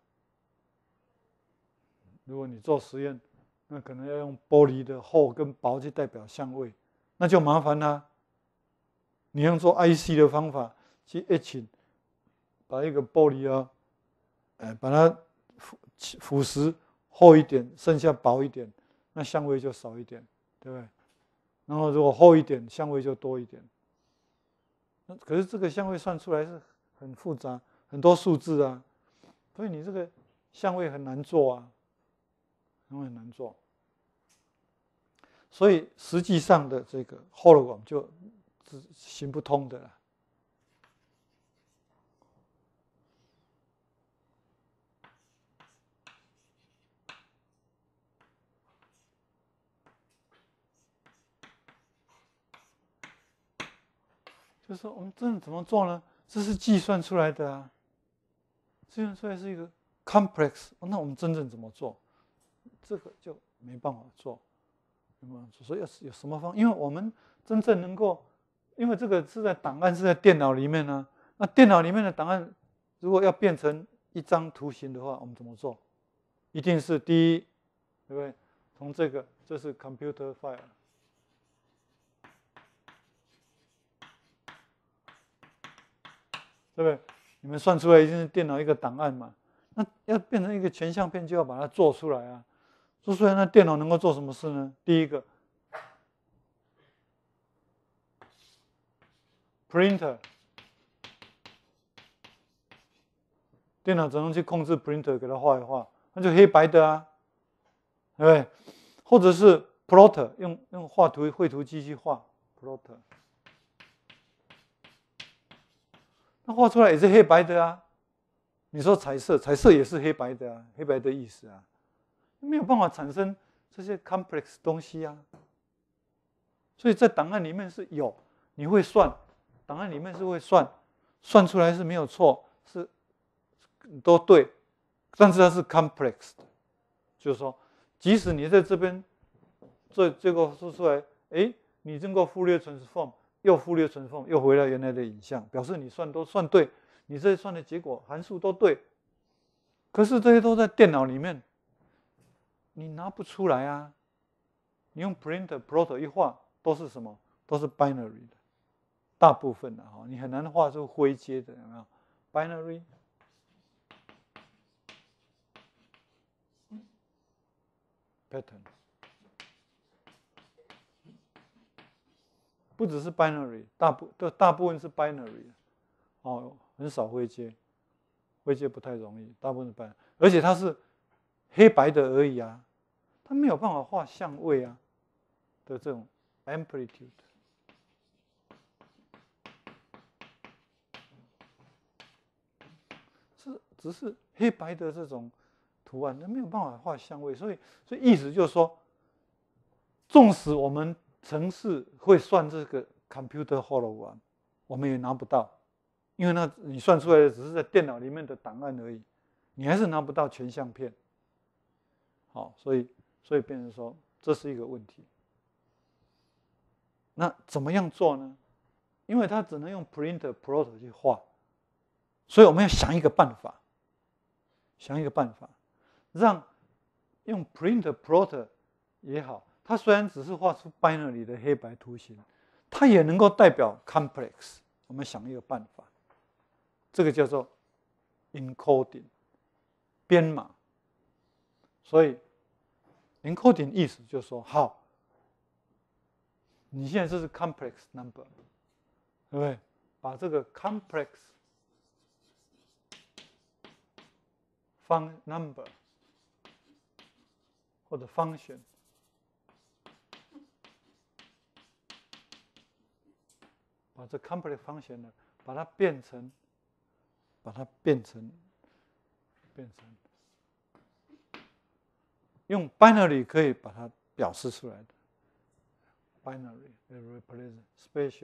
如果你做实验，那可能要用玻璃的厚跟薄去代表相位，那就麻烦啦。你用做 I C 的方法去 etching， 把一个玻璃啊，呃，把它腐腐蚀厚一点，剩下薄一点，那相位就少一点，对不对？然后如果厚一点，相位就多一点。那可是这个相位算出来是很复杂，很多数字啊，所以你这个相位很难做啊，很难做。所以实际上的这个 hologram 就行不通的了。就是说我们真的怎么做呢？这是计算出来的啊，计算出来是一个 complex， 那我们真正怎么做？这个就没办法做。所以有什么方？因为我们真正能够，因为这个是在档案是在电脑里面呢、啊，那电脑里面的档案如果要变成一张图形的话，我们怎么做？一定是第一，对不对？从这个，这是 computer file， 对不对？你们算出来一定是电脑一个档案嘛？那要变成一个全相片，就要把它做出来啊。做出来，那电脑能够做什么事呢？第一个 ，printer， 电脑只能去控制 printer 给它画一画，那就黑白的啊，对不对？或者是 plotter， 用用画图绘图机去画 plotter， 那画出来也是黑白的啊。你说彩色，彩色也是黑白的啊，黑白的意思啊，没有办法产生这些 complex 东西啊。所以在档案里面是有，你会算，档案里面是会算，算出来是没有错，是都对，但是它是 complex 的，就是说，即使你在这边这结果说出来，哎，你经过忽略 transform， 又忽略 transform， 又回到原来的影像，表示你算都算对，你这算的结果函数都对，可是这些都在电脑里面，你拿不出来啊。你用 printer plotter 一画都是什么？都是 binary 的，大部分的哈，你很难画出灰阶的，有没有 ？binary pattern， 不只是 binary， 大部的大部分是 binary， 哦，很少灰阶，灰阶不太容易，大部分是 binary， 而且它是黑白的而已啊，它没有办法画相位啊的这种 amplitude。是只是黑白的这种图案，那没有办法画相位，所以所以意思就是说，纵使我们程式会算这个 computer hologram， 我们也拿不到，因为那你算出来的只是在电脑里面的档案而已，你还是拿不到全相片。好，所以所以变成说这是一个问题。那怎么样做呢？因为它只能用 printer plotter 去画。所以我们要想一个办法，想一个办法，让用 printer plotter 也好，它虽然只是画出 binary 的黑白图形， 它也能够代表 complex。我们想一个办法，这个叫做 encoding 编码。所以 encoding 意思就是说，好，你现在这是 complex number， 对不对？把这个 complex fun number 或者 function， 把这 complex function 呢，把它变成，把它变成，变成，用 binary 可以把它表示出来的 binary represent spatial。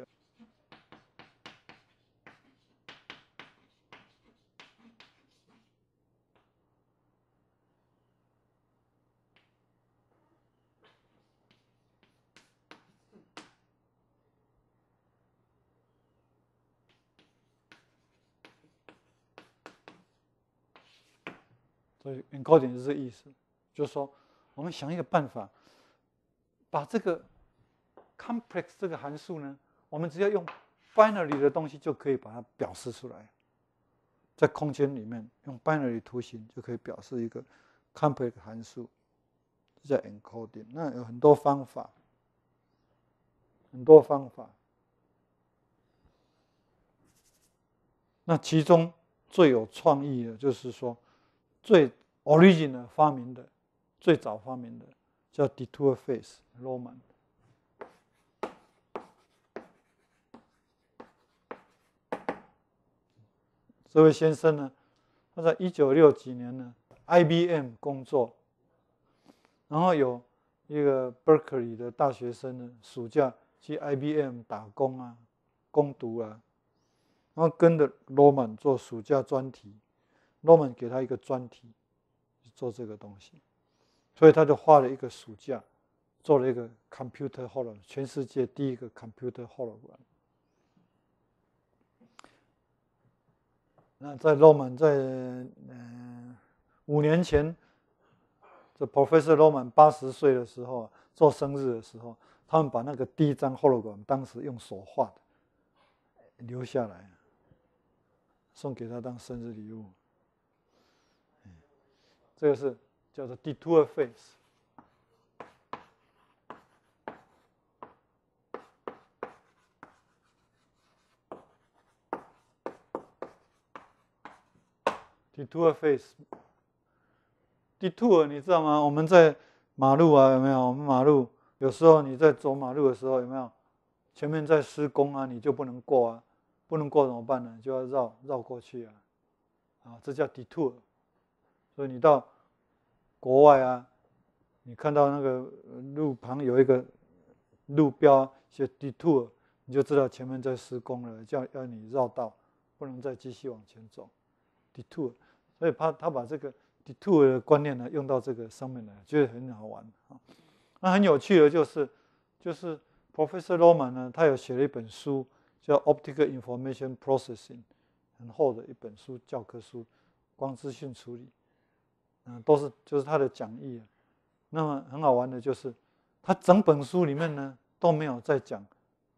所以 encoding 是这个意思，就是说，我们想一个办法，把这个 complex 这个函数呢，我们只要用 binary 的东西就可以把它表示出来，在空间里面用 binary 图形就可以表示一个 complex 函数，这叫 encoding。那有很多方法，很多方法。那其中最有创意的就是说，最 original 发明的，最早发明的叫 detour phase Roman。这位先生呢，他在一九六几年呢 ，I B M 工作，然后有一个 Berkeley 的大学生呢，暑假去 I B M 打工啊，攻读啊，然后跟着 Roman 做暑假专题 ，Roman 给他一个专题，做这个东西，所以他就花了一个暑假，做了一个 computer hologram， 全世界第一个 computer hologram。那在 Roman 在呃五年前，这 Professor Roman 八十岁的时候做生日的时候，他们把那个第一张 hologram 当时用手画的留下来，送给他当生日礼物。这个是叫做 detour phase。detour phase。detour 你知道吗？我们在马路啊，有没有？我们马路有时候你在走马路的时候，有没有？前面在施工啊，你就不能过啊，不能过怎么办呢？就要绕绕过去啊，啊，这叫 detour。所以你到国外啊，你看到那个路旁有一个路标写 detour， 你就知道前面在施工了，叫要你绕道，不能再继续往前走。detour， 所以他他把这个 detour 的观念呢用到这个上面来，觉得很好玩啊。那很有趣的就是，就是 Professor Roman 呢，他有写了一本书叫 Optical Information Processing， 很厚的一本书，教科书，光资讯处理。嗯，都是就是他的讲义。那么很好玩的就是，他整本书里面呢都没有在讲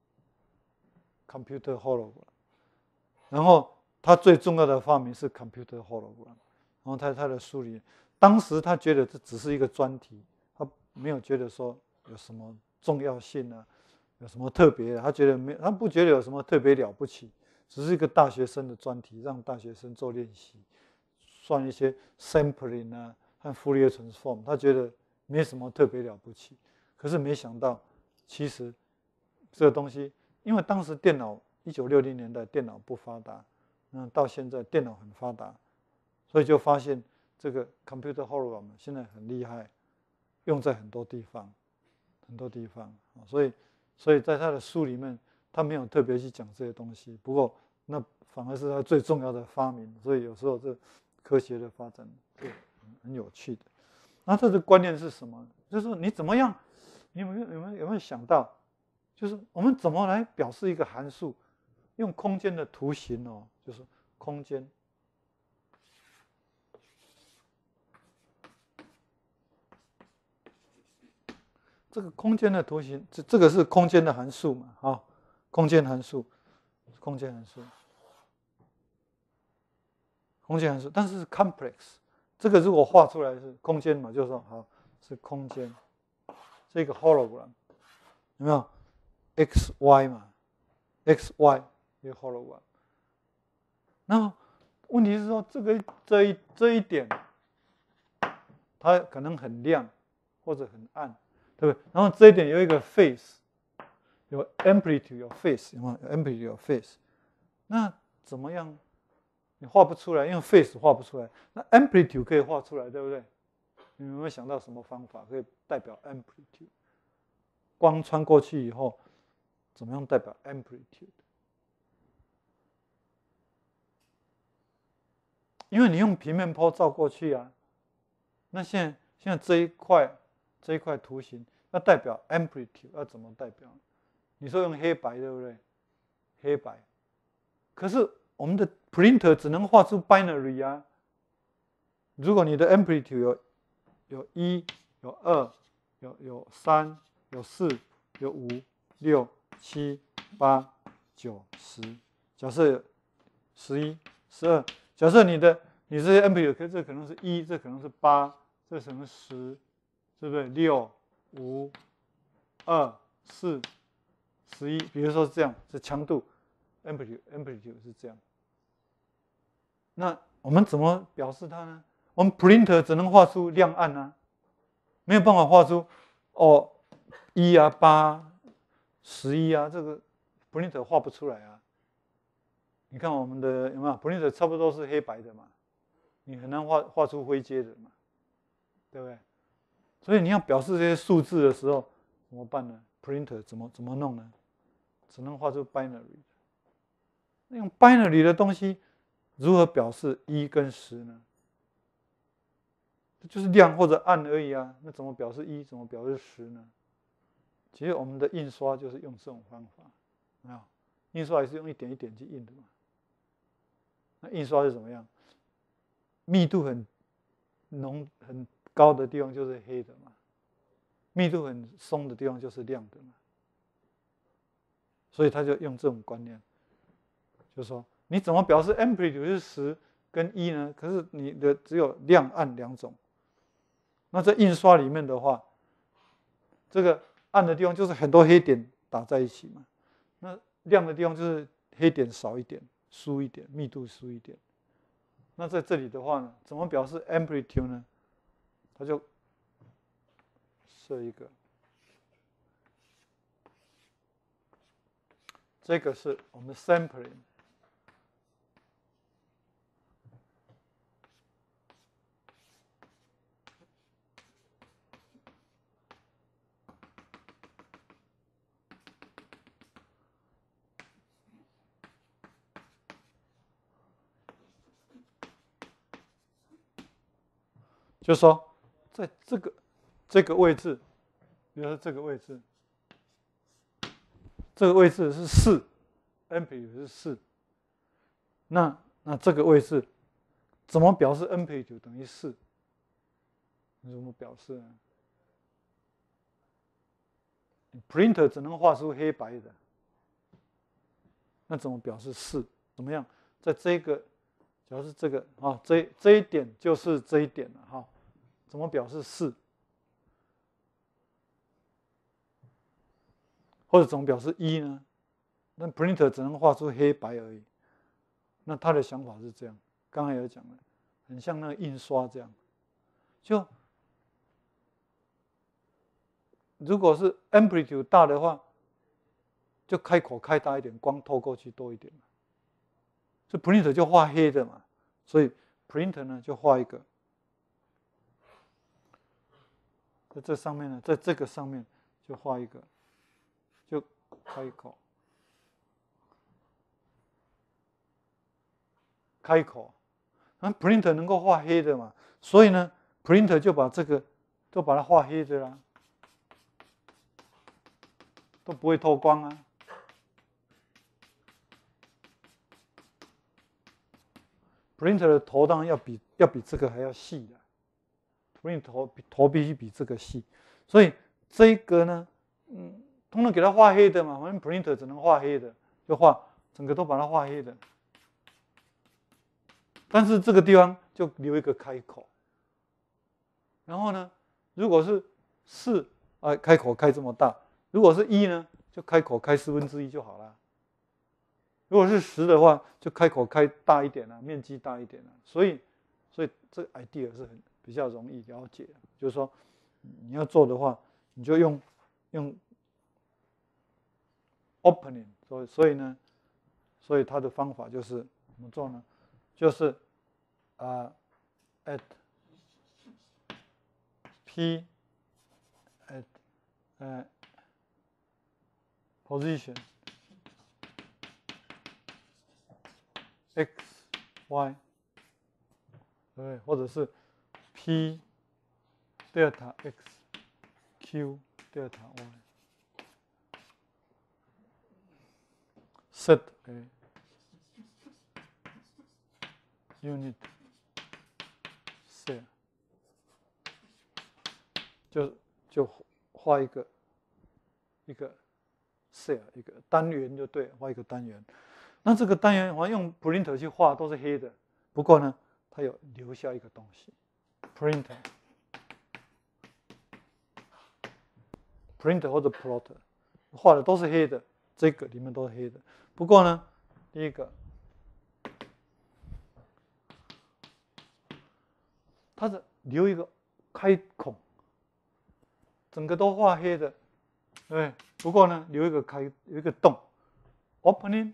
computer hologram， 然后他最重要的发明是 computer hologram， 然后在他的书里，当时他觉得这只是一个专题，他没有觉得说有什么重要性啊，有什么特别的，他觉得没，他不觉得有什么特别了不起，只是一个大学生的专题，让大学生做练习。算一些 sampling 啊和 Fourier transform， 他觉得没什么特别了不起。可是没想到，其实这个东西，因为当时电脑一九六零年代电脑不发达，嗯，到现在电脑很发达，所以就发现这个 computer hologram 现在很厉害，用在很多地方，很多地方。所以，所以在他的书里面，他没有特别去讲这些东西。不过，那反而是他最重要的发明。所以有时候这科学的发展是很有趣的。那这个观念是什么？就是说你怎么样？你有没有有没有有没有想到？就是我们怎么来表示一个函数？用空间的图形哦，就是空间。这个空间的图形，这这个是空间的函数嘛？啊、哦， 空间函数，空间函数，空间函数，但是是 complex。这个如果画出来是空间嘛，就是说好是空间，这个 hologram 有没有 x y 嘛 ？x y 一个 hologram。那么问题是说，这个这一这一点，它可能很亮或者很暗，对不对？然后这一点有一个 phase， 有 amplitude 有 phase， 有没有？有 amplitude 有 phase。那怎么样？你画不出来，因为 phase 画不出来。那 amplitude 可以画出来，对不对？你有没有想到什么方法可以代表 amplitude？ 光穿过去以后，怎么样代表 amplitude？ 因为你用平面波照过去啊，那现在现在这一块这一块图形要代表 amplitude 要怎么代表？你说用黑白对不对？黑白，可是我们的 printer 只能画出 binary 啊。如果你的 amplitude 有有一、有二、有有三、有四、有五、六、七、八、九、十，假设十一、十二，假设你的你这些 amplitude 这可能是一，这可能是八，这可能是十，是不是？六、五、二、四、十一，比如说是这样，是强度 amplitude amplitude 是这样。那我们怎么表示它呢？我们 printer 只能画出亮暗啊，没有办法画出哦一啊八、十一啊，这个 printer 画不出来啊。你看我们的有没有 printer 差不多是黑白的嘛，你很难画画出灰阶的嘛，对不对？所以你要表示这些数字的时候怎么办呢 ？printer 怎么怎么弄呢？只能画出 binary。那用 binary 的东西如何表示一跟十呢？就是亮或者暗而已啊。那怎么表示一？怎么表示十呢？其实我们的印刷就是用这种方法，没有？印刷也是用一点一点去印的嘛。那印刷是怎么样？密度很浓很高的地方就是黑的嘛，密度很松的地方就是亮的嘛。所以他就用这种观念，就是说你怎么表示 amplitude 是十跟一呢？可是你的只有亮暗两种。那在印刷里面的话，这个暗的地方就是很多黑点打在一起嘛，那亮的地方就是黑点少一点，疏一点，密度疏一点。那在这里的话呢，怎么表示 amplitude 呢？它就设一个，这个是我们 sampling。就是说，在这个这个位置，比如说这个位置，这个位置是四 ，amplitude 是四。那那这个位置怎么表示 amplitude 等于四？你怎么表示呢 ？printer 只能画出黑白的，那怎么表示四？怎么样？在这个，假如是这个啊，这这一点就是这一点了哈。怎么表示四？或者怎么表示一呢？那 printer 只能画出黑白而已。那他的想法是这样，刚才有讲了，很像那个印刷这样。就如果是 amplitude 大的话，就开口开大一点，光透过去多一点嘛。所以 printer 就画黑的嘛，所以 printer 呢就画一个。在这上面呢，在这个上面就画一个，就开口，开口。那 printer 能够画黑的嘛，所以呢 ，printer 就把这个都把它画黑的啦，都不会透光啊。printer 的头当然要比要比这个还要细的。printer 头头必须比这个细，所以这个呢，嗯， 通通给它画黑的嘛，反正 printer 只能画黑的，就画整个都把它画黑的。但是这个地方就留一个开口，然后呢，如果是四啊，开口开这么大；如果是一呢，就开口开四分之一就好了。如果是十的话，就开口开大一点了，面积大一点了。所以，所以这个 idea 是很比较容易了解的，就是说你要做的话，你就用用 opening， 所以所以呢，所以它的方法就是怎么做呢？就是啊、呃、，at p at 呃 position x y， 对，或者是 p delta x q delta y set a unit cell， 就就画一个一个 cell 一个单元就对了，画一个单元。那这个单元我用 printer 去画都是黑的，不过呢，它有留下一个东西 ，printer printer 或者 plotter 画的都是黑的，这个里面都是黑的。不过呢，第一个，它是留一个开孔，整个都画黑的，对。不过呢，留一个开有一个洞 ，opening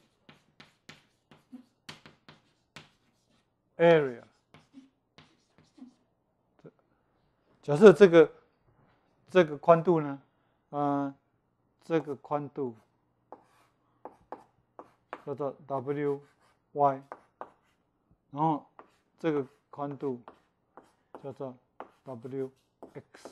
area。假设这个这个宽度呢，呃，这个宽度叫做 W Y， 然后这个宽度叫做 W X，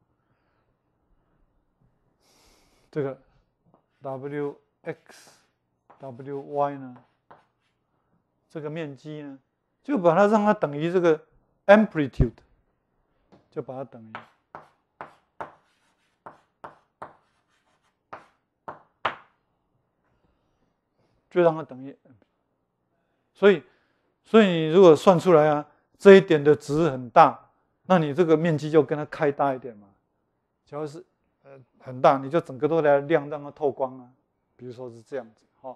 这个 W X W Y 呢，这个面积呢，就把它让它等于这个 amplitude， 就把它等于。就让它等于，所以，所以你如果算出来啊，这一点的值很大，那你这个面积就跟它开大一点嘛。假如是呃很大，你就整个都来亮，让它透光啊。比如说是这样子，哈。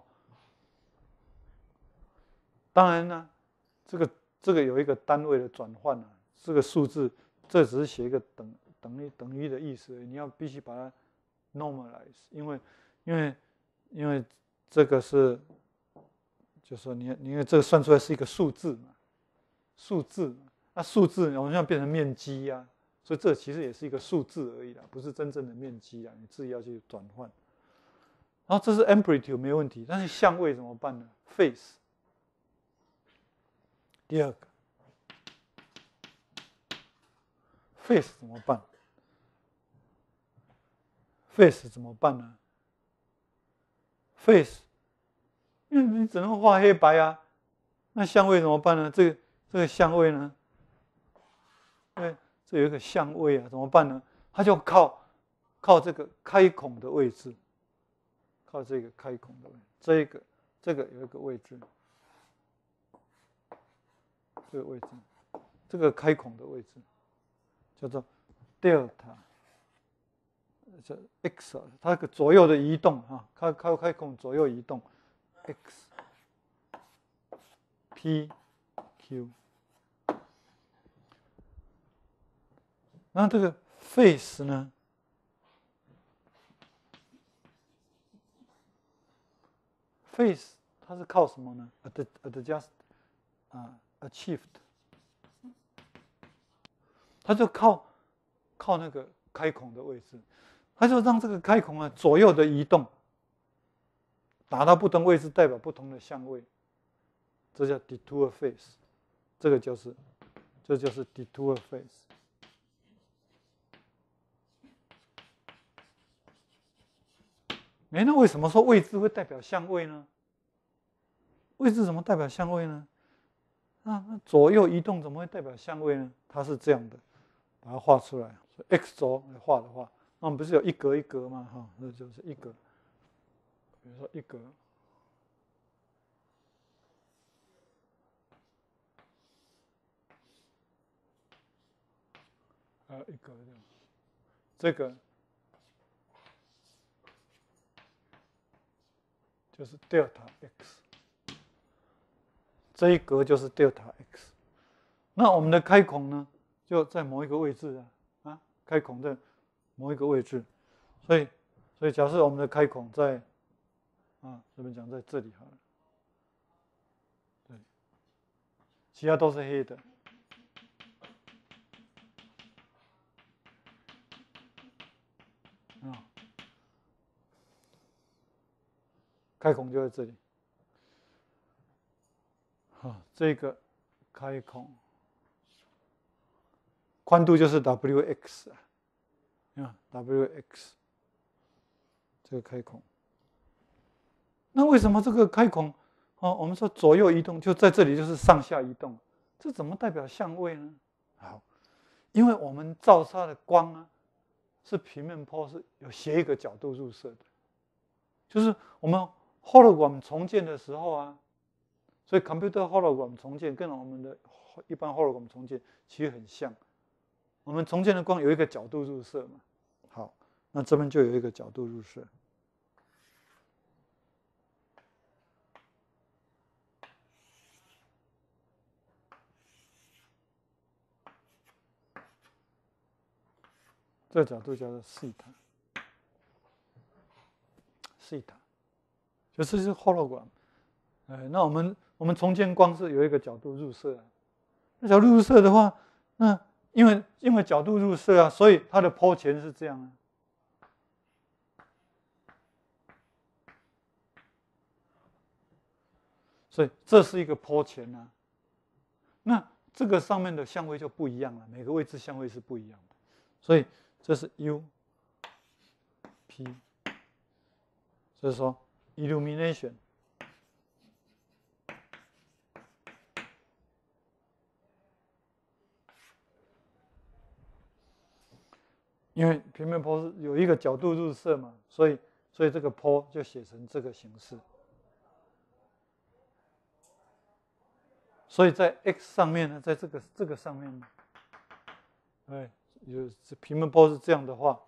当然呢，这个这个有一个单位的转换啊，这个数字，这只是写一个等等于等于的意思，你要必须把它 normalize， 因为因为因为。这个是，就说你你因为这个算出来是一个数字嘛，数字嘛，那数字我们要变成面积啊，所以这其实也是一个数字而已啦，不是真正的面积啊，你自己要去转换。然后这是 amplitude 没问题，但是相位怎么办呢 ？phase， 第二个 phase 怎么办 ？phase 怎么办呢？phase， 因为你只能画黑白啊，那相位怎么办呢？这个这个相位呢？对，这有一个相位啊，怎么办呢？它就靠靠这个开孔的位置，靠这个开孔的位置，这个这个有一个位置，这个位置，这个开孔的位置叫做 delta。这 x 它个左右的移动啊，开开开孔左右移动 x p q， 那这个 phase 呢 ？phase 它是靠什么呢 ？ad adjust 啊 achieved， 它就靠靠那个开孔的位置。它就让这个开孔啊左右的移动，打到不同位置代表不同的相位，这叫 detour phase， 这个就是这就是 detour phase。哎，那为什么说位置会代表相位呢？位置怎么代表相位呢？那那左右移动怎么会代表相位呢？它是这样的，把它画出来。x 轴来画的话。 我们不是有一格一格吗？哈，那就是一格。比如说一格，还有一格这样，这个就是 delta x， 这一格就是 delta x。那我们的开孔呢，就在某一个位置啊，啊，开孔在某一个位置，所以，所以假设我们的开孔在，啊，这边讲在这里好了，对，其他都是黑的。啊，开孔就在这里。好，这个开孔宽度就是 W X 啊 ，W X 这个开孔。那为什么这个开孔，哦，我们说左右移动，就在这里就是上下移动，这怎么代表相位呢？好，因为我们照射的光啊，是平面波是有斜一个角度入射的，就是我们 hologram 重建的时候啊。所以 computer hologram 重建跟我们的一般 hologram 重建其实很像，我们重建的光有一个角度入射嘛。好，那这边就有一个角度入射。这个角度叫做西塔，西塔，就这是 hologram。哎，那我们我们重建光是有一个角度入射啊，那角度入射的话，那因为因为角度入射啊，所以它的波前是这样啊。所以这是一个波前啊。那这个上面的相位就不一样了，每个位置相位是不一样的。所以这是 U P， 所以说 illumination。因为平面波是有一个角度入射嘛，所以所以这个波就写成这个形式。所以在 x 上面呢，在这个这个上面呢，哎，有平面波是这样的话，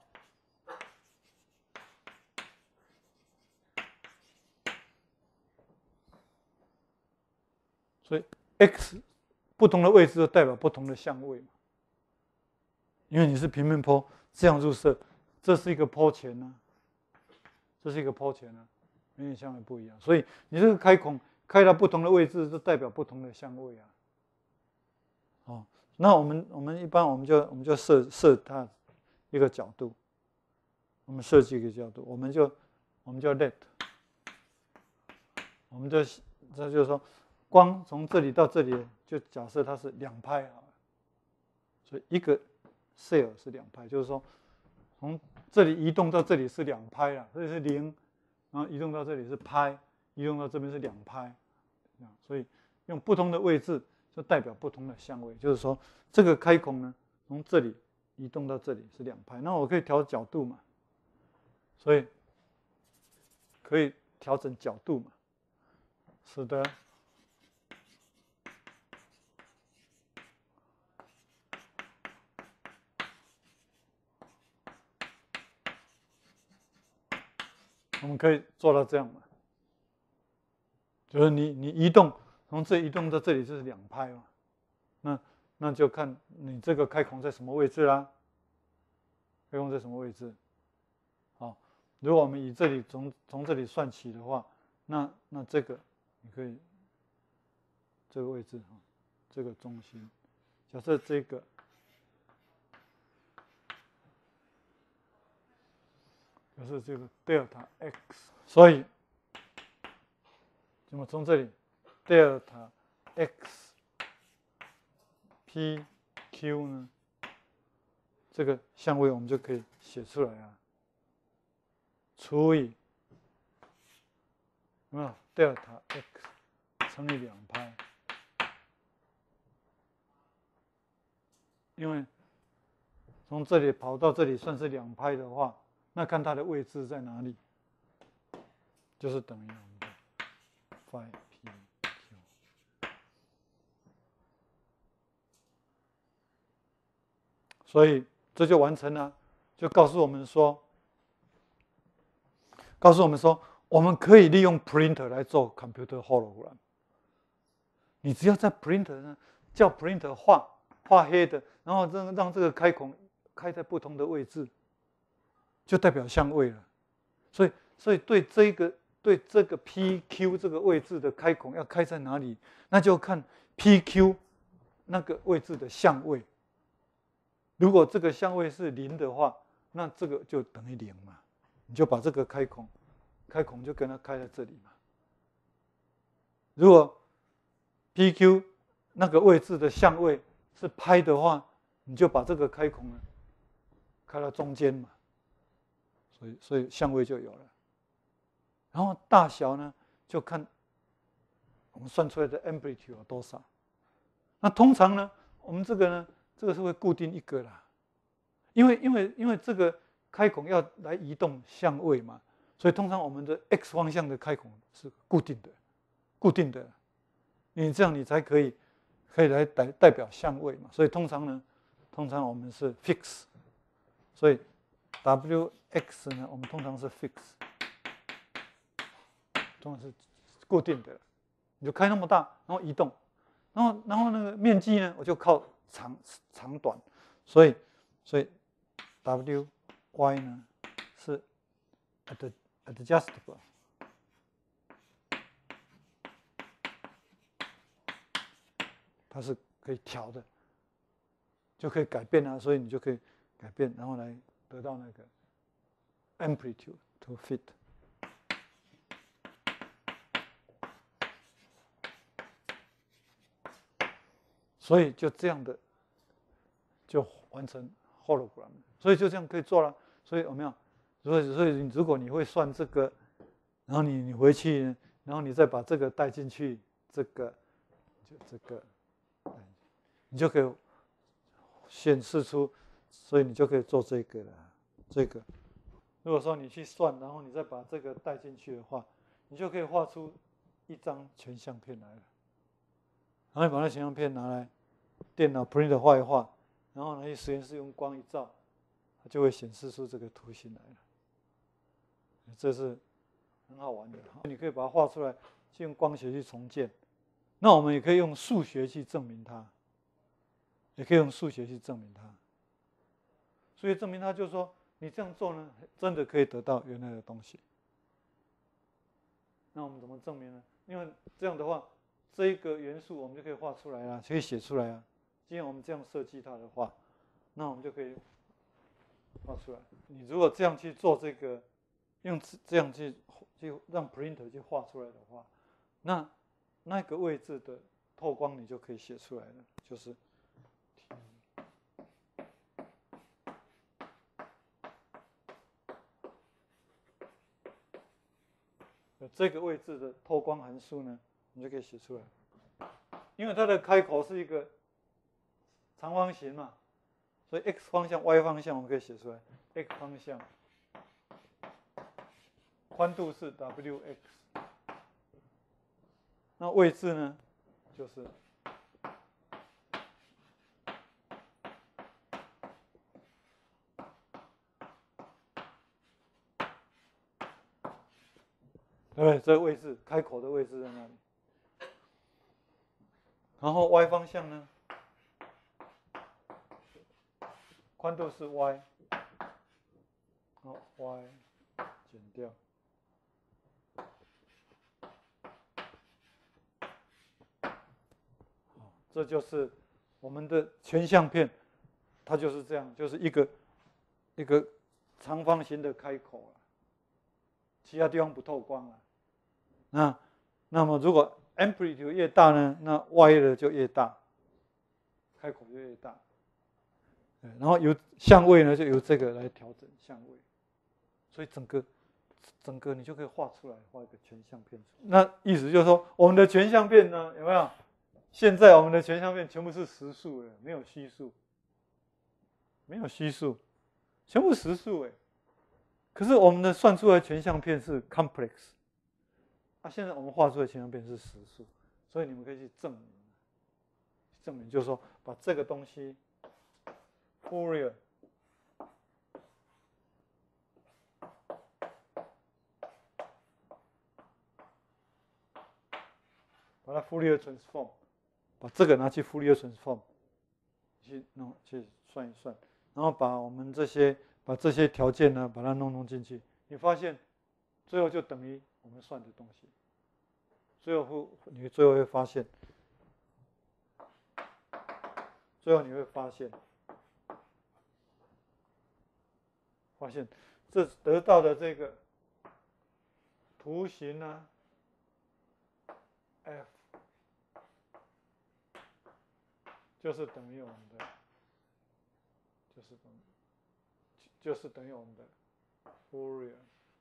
所以 x 不同的位置就代表不同的相位嘛。因为你是平面波这样入射，这是一个波前呢、啊，这是一个波前呢、啊，因为相位不一样，所以你这个开孔开到不同的位置，就代表不同的相位啊。哦，那我们我们一般我们就我们就设设它一个角度，我们设计一个角度，我们就我们就 let， 我们就这就是说，光从这里到这里，就假设它是两拍啊，所以一个 cell 是两拍，就是说从这里移动到这里是两拍啊，这里是零，然后移动到这里是拍，移动到这边是两拍，所以用不同的位置就代表不同的相位，就是说这个开孔呢，从这里移动到这里是两拍，那我可以调角度嘛，所以可以调整角度嘛，使得我们可以做到这样嘛，就是你你移动从这移动到这里就是两拍嘛，那那就看你这个开孔在什么位置啦，开孔在什么位置？好，如果我们以这里从从这里算起的话，那那这个你可以这个位置哈，这个中心，假设这个假设这个 delta x， 所以那么从这里 delta x p q 呢，这个相位我们就可以写出来啊，除以有没有 delta x 乘以两拍，因为从这里跑到这里算是两拍的话，那看它的位置在哪里，就是等于我们的 phi p q。所以这就完成了，就告诉我们说，告诉我们说，我们可以利用 printer 来做 computer hologram。你只要在 printer 上叫 printer 画画黑的，然后让让这个开孔开在不同的位置，就代表相位了。所以，所以对这个对这个 P Q 这个位置的开孔要开在哪里，那就看 P Q 那个位置的相位。如果这个相位是零的话，那这个就等于零嘛，你就把这个开孔开孔就跟它开在这里嘛。如果 P Q 那个位置的相位是拍的话，你就把这个开孔呢开到中间嘛，所以所以相位就有了。然后大小呢，就看我们算出来的 amplitude 有多少。那通常呢，我们这个呢，这个是会固定一个啦，因为因为因为这个开孔要来移动相位嘛，所以通常我们的 x 方向的开孔是固定的，固定的。你这样你才可以可以来代代表相位嘛，所以通常呢，通常我们是 fix， 所以 W X 呢，我们通常是 fix， 通常是固定的，你就开那么大，然后移动，然后然后那个面积呢，我就靠长长短，所以所以 W Y 呢是 adjustable。它是可以调的，就可以改变啊，所以你就可以改变，然后来得到那个 amplitude to fit。所以就这样的就完成 hologram， 所以就这样可以做了。所以有没有？所以所以如果你会算这个，然后你你回去，然后你再把这个带进去，这个就这个。你就可以显示出，所以你就可以做这个了。这个，如果说你去算，然后你再把这个带进去的话，你就可以画出一张全相片来了。然后你把那全相片拿来电脑 print 画一画，然后拿去实验室用光一照，它就会显示出这个图形来了。这是很好玩的，你可以把它画出来，去用光学去重建。那我们也可以用数学去证明它。也可以用数学去证明它，数学证明它就是说，你这样做呢，真的可以得到原来的东西。那我们怎么证明呢？因为这样的话，这一个元素我们就可以画出来啦，可以写出来啊。既然我们这样设计它的话，那我们就可以画出来。你如果这样去做这个，用这样去就让 printer 去画出来的话，那那个位置的透光你就可以写出来了，就是。这个位置的透光函数呢，你就可以写出来。因为它的开口是一个长方形嘛，所以 x 方向、y 方向我们可以写出来。x 方向宽度是 W X， 那位置呢就是对不对？这个位置开口的位置在那里。然后 y 方向呢，宽度是 y， 好 y 减掉，好，这就是我们的全相片，它就是这样，就是一个一个长方形的开口了，其他地方不透光了。那那么如果 amplitude 越大呢，那 y 的就越大，开口就越大。然后由相位呢，就由这个来调整相位，所以整个整个你就可以画出来，画一个全相片。那意思就是说，我们的全相片呢，有没有？现在我们的全相片全部是实数的，没有虚数。 没有虚数，全部实数哎。可是我们的算出来全相片是 complex， 啊，现在我们画出来全相片是实数，所以你们可以去证明，证明就是说把这个东西 Fourier 把它 Fourier transform， 把这个拿去 Fourier transform， 去弄去算一算，然后把我们这些把这些条件呢，把它弄弄进去，你发现最后就等于我们算的东西。最后会你最后会发现，最后你会发现，发现这得到的这个图形呢 ，F 就是等于我们的，就是等于，就是等于我们的 Fourier。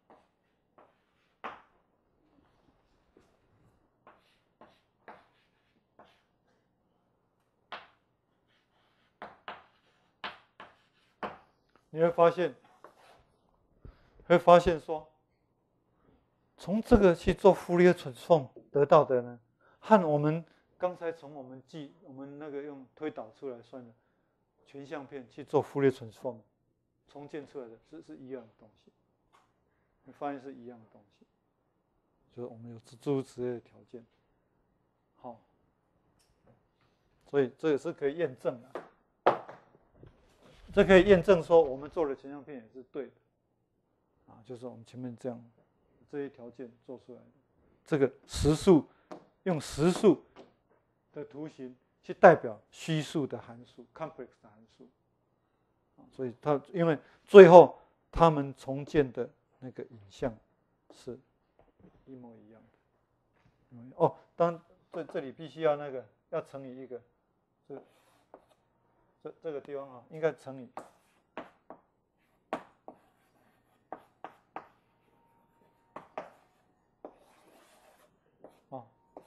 你会发现，会发现说，从这个去做Fourier transform得到的呢，和我们刚才从我们记我们那个用推导出来算的全相片去做Fourier transform重建出来的是是一样的东西。你发现是一样的东西，就是我们有诸如此类的条件。好，所以这也是可以验证的。这可以验证说我们做的全相片也是对的，啊，就是我们前面这样这些条件做出来的。这个实数用实数的图形去代表虚数的函数 （complex 的函数），所以它因为最后它们重建的那个影像是一模一样的。哦，当这这里必须要那个要乘以一个这。这这个地方啊，应该乘以啊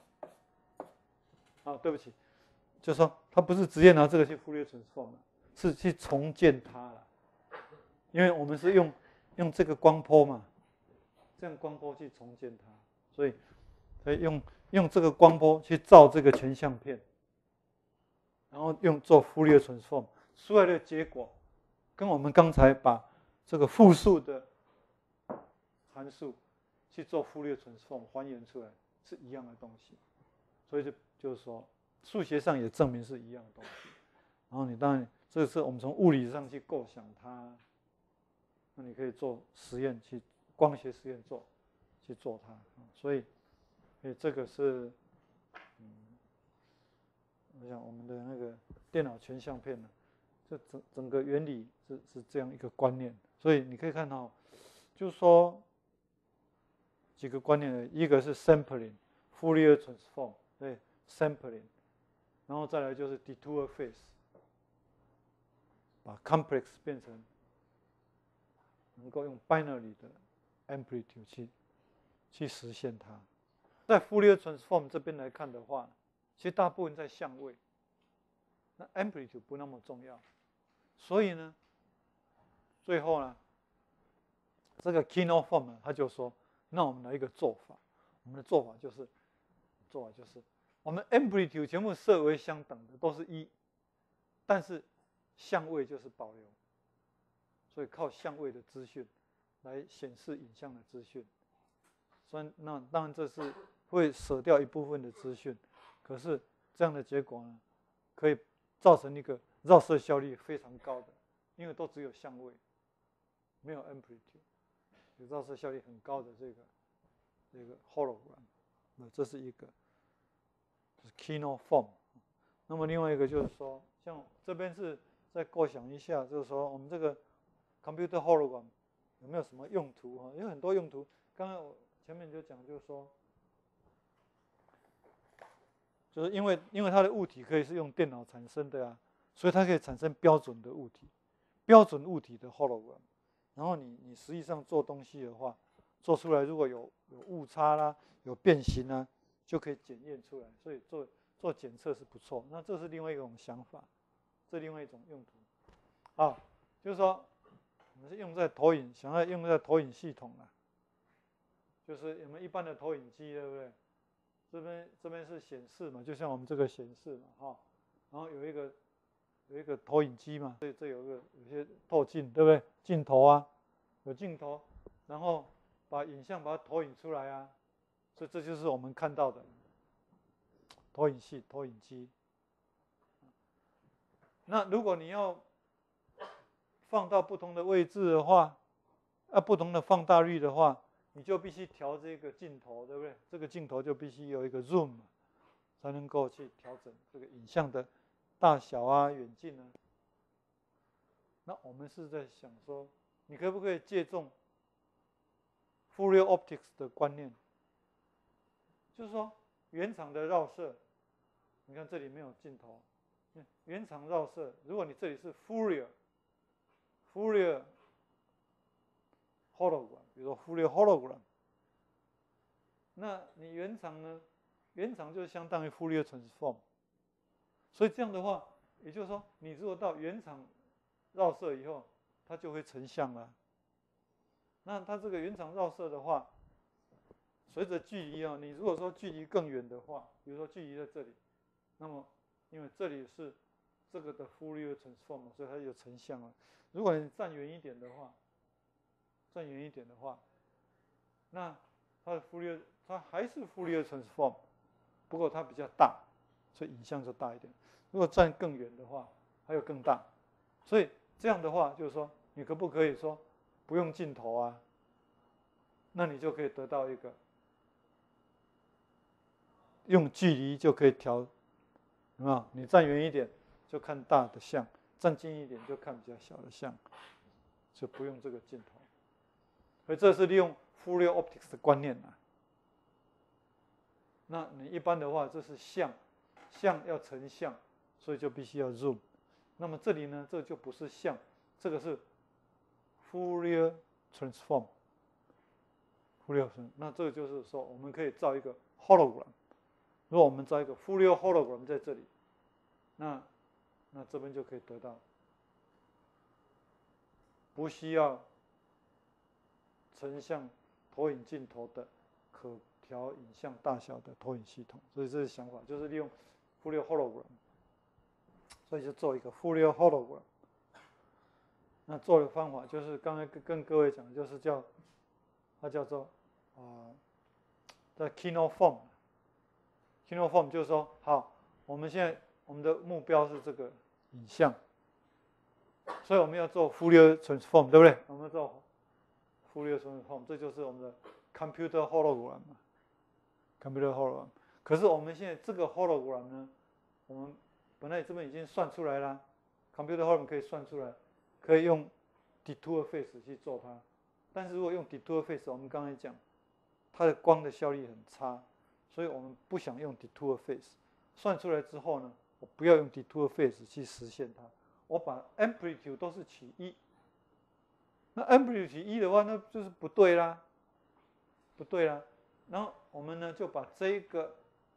啊，对不起，就是说他不是直接拿这个去Fourier transform，是去重建它了，因为我们是用用这个光波嘛，这样光波去重建它，所以所以用用这个光波去照这个全相片，然后用做Fourier transform出来的结果，跟我们刚才把这个复数的函数去做Fourier transform还原出来是一样的东西，所以就就是说数学上也证明是一样的东西。然后你当然这是我们从物理上去构想它，那你可以做实验去光学实验做去做它，所以所以这个是嗯，我想我们的那个电脑全相片呢，这整整个原理是是这样一个观念，所以你可以看到，就是说几个观念，一个是 sampling、Fourier transform， 对 sampling， 然后再来就是 detour phase， 把 complex 变成能够用 binary 的 amplitude 去去实现它。在 Fourier transform 这边来看的话，其实大部分在相位，那 amplitude 不那么重要，所以呢，最后呢，这个 Kinofom 呢，他就说，那我们来一个做法，我们的做法就是做法就是我们 amplitude 全部设为相等的，都是一，但是相位就是保留，所以靠相位的资讯来显示影像的资讯。所以那当然这是会舍掉一部分的资讯，可是这样的结果呢，可以造成一个绕射效率非常高的，因为都只有相位，没有 amplitude， 有绕射效率很高的这个这个 hologram， 那这是一个就是 Kinofom。那么另外一个就是说，像这边是再构想一下，就是说我们这个 computer hologram 有没有什么用途啊？有很多用途。刚刚我前面就讲，就是说，就是因为因为它的物体可以是用电脑产生的啊，所以它可以产生标准的物体，标准物体的 hologram。然后你你实际上做东西的话，做出来如果有有误差啦，有变形啦，就可以检验出来。所以做做检测是不错。那这是另外一种想法，这另外一种用途。好。 就是说，我们是用在投影，想要用在投影系统啊，就是我们一般的投影机，对不对？这边这边是显示嘛，就像我们这个显示嘛，哈，然后有一个有一个投影机嘛，这这有一个有些透镜，对不对？镜头啊，有镜头，然后把影像把它投影出来啊，所以这就是我们看到的投影系、投影机。那如果你要放到不同的位置的话，啊，不同的放大率的话，你就必须调这个镜头，对不对？这个镜头就必须有一个 zoom， 才能够去调整这个影像的大小啊、远近啊。那我们是在想说，你可不可以借重 Fourier optics 的观念，就是说原厂的绕射，你看这里没有镜头，原厂绕射，如果你这里是 Fourier Fourier hologram， 比如说 Fourier hologram， 那你原厂呢？原厂就相当于 Fourier transform， 所以这样的话，也就是说，你如果到原厂绕射以后，它就会成像了。那它这个原厂绕射的话，随着距离啊，你如果说距离更远的话，比如说距离在这里，那么因为这里是这个的 Fourier transform， 所以它就成像了。如果你站远一点的话，站远一点的话，那它的 Fourier 它还是 Fourier transform， 不过它比较大，所以影像就大一点。如果站更远的话，还有更大。所以这样的话，就是说，你可不可以说不用镜头啊？那你就可以得到一个用距离就可以调，有没有？你站远一点就看大的像，站近一点就看比较小的像，就不用这个镜头。所以这是利用 Fourier optics 的观念啊。那你一般的话，这是像，像要成像，所以就必须要 zoom。那么这里呢，这就不是像，这个是 Fourier transform。Fourier transform， 那这个就是说，我们可以造一个 hologram。如果我们造一个 Fourier hologram 在这里，那那这边就可以得到不需要成像投影镜头的可调影像大小的投影系统。所以这是想法，就是利用 Fourier hologram。所以就做一个 Fourier hologram。那做的方法就是刚才跟各位讲，就是叫它叫做啊，在 Kinect form。Kinect form 就是说，好，我们现在我们的目标是这个影像，所以我们要做 Fourier transform， 对不对？我们要做 Fourier transform， 这就是我们的 computer hologram。computer hologram。可是我们现在这个 hologram 呢，我们本来这边已经算出来了 ，computer hologram 可以算出来，可以用 detour phase 去做它。但是如果用 detour phase， 我们刚才讲，它的光的效率很差，所以我们不想用 detour phase。算出来之后呢，我不要用 detour phase 去实现它，我把 amplitude 都是取一。那 amplitude 取一的话，那就是不对啦，不对啦。然后我们呢就把这个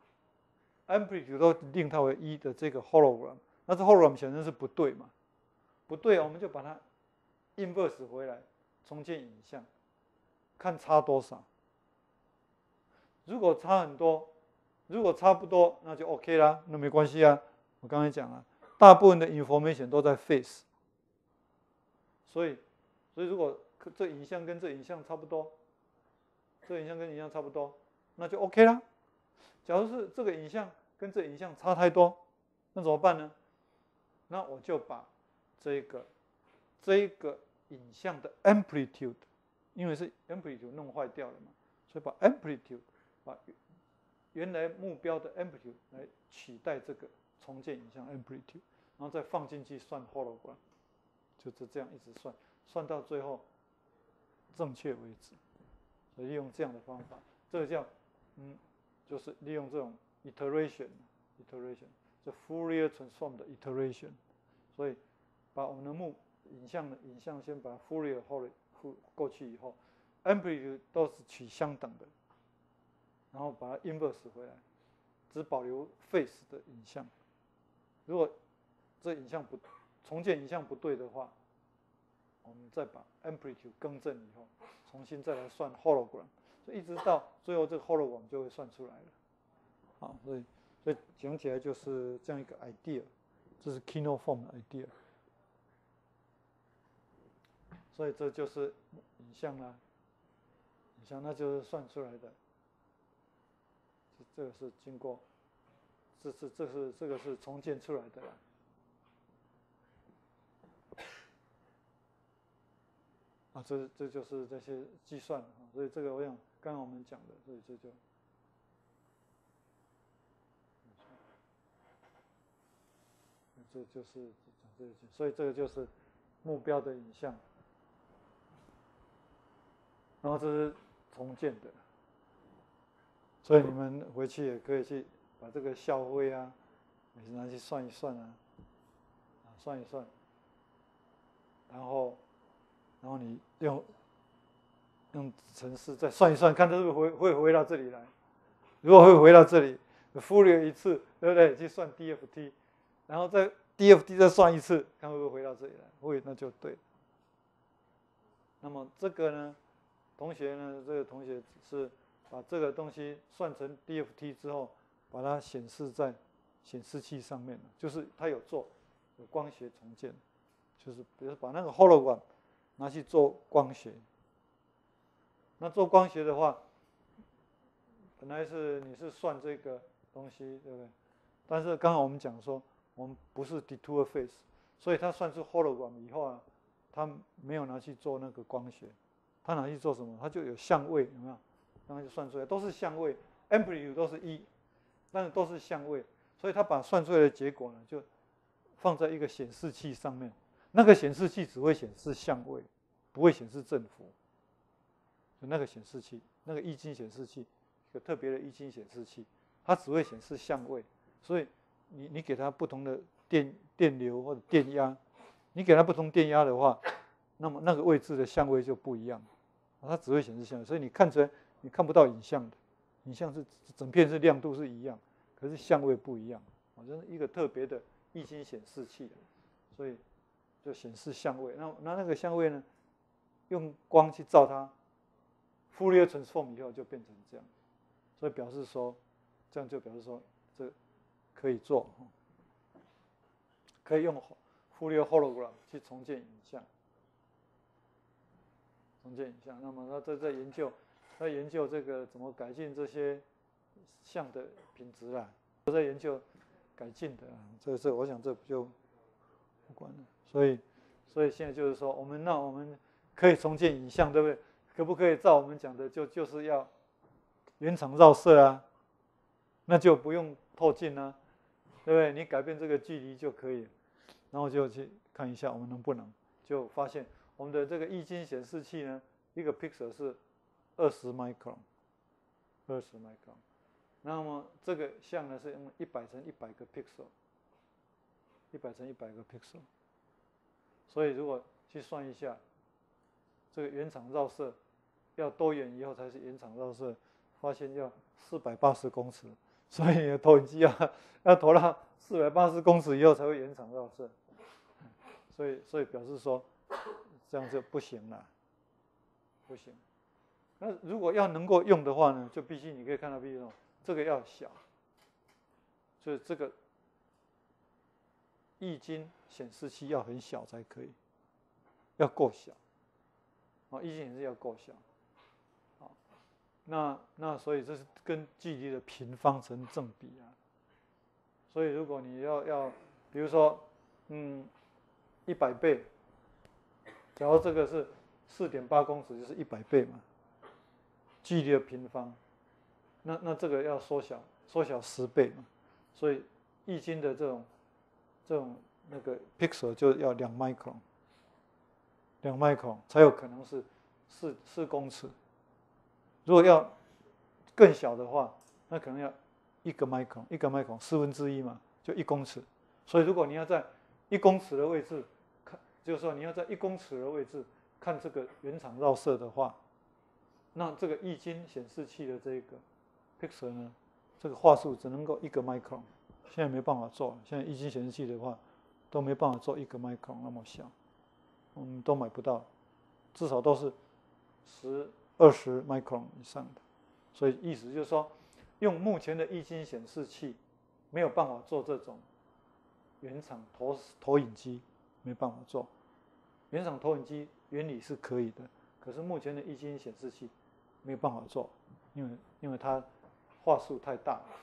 amplitude 都令它为一的这个 hologram， 那这 hologram 显然是不对嘛，不对，我们就把它 inverse 回来，重建影像，看差多少。如果差很多，如果差不多，那就 OK 啦，那没关系啊。我刚才讲了，大部分的 information 都在 phase， 所以，所以如果这影像跟这影像差不多，这影像跟影像差不多，那就 OK 啦。假如是这个影像跟这影像差太多，那怎么办呢？那我就把这个这个影像的 amplitude， 因为是 amplitude 弄坏掉了嘛，所以把 amplitude 把原来目标的 amplitude 来取代这个重建影像 amplitude， 然后再放进去算 hologram， 就是这样一直算，算到最后正确为止。所以利用这样的方法，这个叫嗯，就是利用这种 iteration iteration， 这 Fourier transform 的 iteration。所以把我们的目影像的影像先把 Fourier 后过去以后 ，amplitude 都是取相等的，然后把它 inverse 回来，只保留 phase 的影像。如果这影像不重建影像不对的话， 我们再把 amplitude 更正以后，重新再来算 hologram， 所以一直到最后这个 hologram 就会算出来了。好，所以所以讲起来就是这样一个 idea， 这是 Kino form 的 idea。所以这就是影像啦，影像那就是算出来的。这个是经过，这是这是这个是重建出来的啦。啊，这这就是这些计算啊，所以这个我想刚刚我们讲的，所以这就，这就是这些，所以这个就是目标的影像，然后这是重建的，所以你们回去也可以去把这个校徽啊，也是拿去算一算啊，啊算一算，然后。然后你用用程式再算一算，看它是不是会会回到这里来。如果会回到这里，忽略一次，对不对？去算 D F T， 然后再 D F T 再算一次，看会不会回到这里来。会，那就对。那么这个呢，同学呢，这个同学是把这个东西算成 D F T 之后，把它显示在显示器上面，就是他有做有光学重建，就是比如把那个 hologram。拿去做光学，那做光学的话，本来是你是算这个东西，对不对？但是刚好我们讲说，我们不是 detour phase， 所以他算出 hologram 以后啊，他没有拿去做那个光学，他拿去做什么？他就有相位，有没有？然后就算出来都是相位 ，amplitude 都是一，但是都是相位，所以他把算出来的结果呢，就放在一个显示器上面。那个显示器只会显示相位，不会显示振幅。就那个显示器，那个液晶显示器，有特别的液晶显示器，它只会显示相位。所以你你给它不同的电电流或者电压，你给它不同电压的话，那么那个位置的相位就不一样。它只会显示相位，所以你看出来你看不到影像的，影像是整片是亮度是一样，可是相位不一样。啊，这是一个特别的液晶显示器，所以。就显示相位，那那那个相位呢，用光去照它，Fourier transform 以后就变成这样，所以表示说，这样就表示说，这可以做，可以用 Fourier hologram 去重建影像，重建影像。那么他在在研究，在研究这个怎么改进这些像的品质啦，都在研究改进的，这这我想这就不管了。所以，所以现在就是说，我们那我们可以重建影像，对不对？可不可以照我们讲的，就就是要原厂绕射啊？那就不用透镜啊，对不对？你改变这个距离就可以，然后就去看一下我们能不能，就发现我们的这个液晶显示器呢，一个 pixel 是二十 micron， 二十 micron， 那么这个像呢是用一百乘一百个 pixel， 一百乘一百个 pixel。所以如果去算一下，这个原厂绕射要多远以后才是原厂绕射？发现要四百八十公尺，所以投影机要要投到四百八十公尺以后才会原厂绕射。所以所以表示说这样就不行了，不行。那如果要能够用的话呢，就必须你可以看到，必须说这个要小，所以这个液晶显示器要很小才可以，要够小，啊，液晶显示器要够小，啊，那那所以这是跟距离的平方成正比啊。所以如果你要要，比如说，嗯，一百倍，假如这个是四点八公尺，就是一百倍嘛，距离的平方，那那这个要缩小，缩小十倍嘛，所以液晶的这种。这种那个 pixel 就要两 micron， 两 micron 才有可能是四四公尺。如果要更小的话，那可能要一个 micron， 一个 micron 四分之一嘛，就一公尺。所以如果你要在一公尺的位置看，就是说你要在一公尺的位置看这个原厂绕射的话，那这个液晶显示器的这个 pixel 呢，这个画素只能够一个 micron。现在没办法做，现在液晶显示器的话，都没办法做一个 micron 那么小， 我们都买不到，至少都是十、二十 micron 以上的。所以意思就是说，用目前的液晶显示器没有办法做这种原厂投投影机，没办法做。原厂投影机原理是可以的，可是目前的液晶显示器没有办法做，因为因为它画素太大了。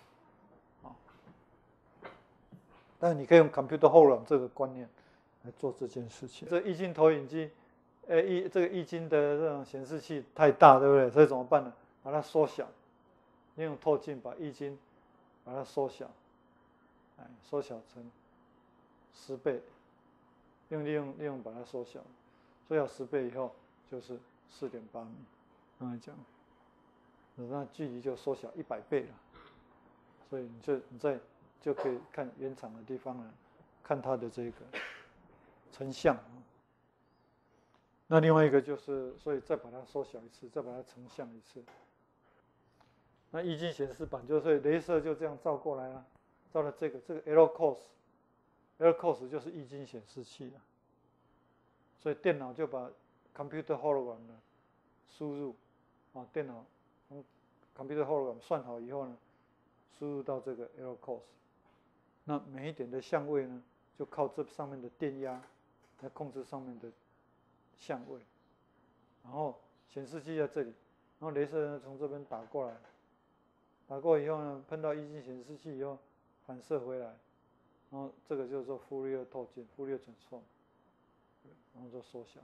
但是你可以用 computer hologram 这个观念来做这件事情。这液晶投影机，呃，液这个液晶的这种显示器太大，对不对？所以怎么办呢？把它缩小，利用透镜把液晶把它缩小，哎，缩小成十倍，用利用利用把它缩小，缩小十倍以后就是四点八米，刚才讲，那距离就缩小一百倍了。所以你就你在就可以看原厂的地方呢，看它的这个成像。那另外一个就是，所以再把它缩小一次，再把它成像一次。那液晶显示板就是雷射就这样照过来了，照了这个这个 L cos，L cos 就是液晶显示器了。所以电脑就把 computer hologram 呢输入啊，电脑从 computer hologram 算好以后呢，输入到这个 L cos。那每一点的相位呢，就靠这上面的电压来控制上面的相位。然后显示器在这里，然后雷射呢从这边打过来，打过以后呢，碰到液晶显示器以后反射回来，然后这个就是说 Fourier 透镜 ，Fourier transform， 然后就缩小。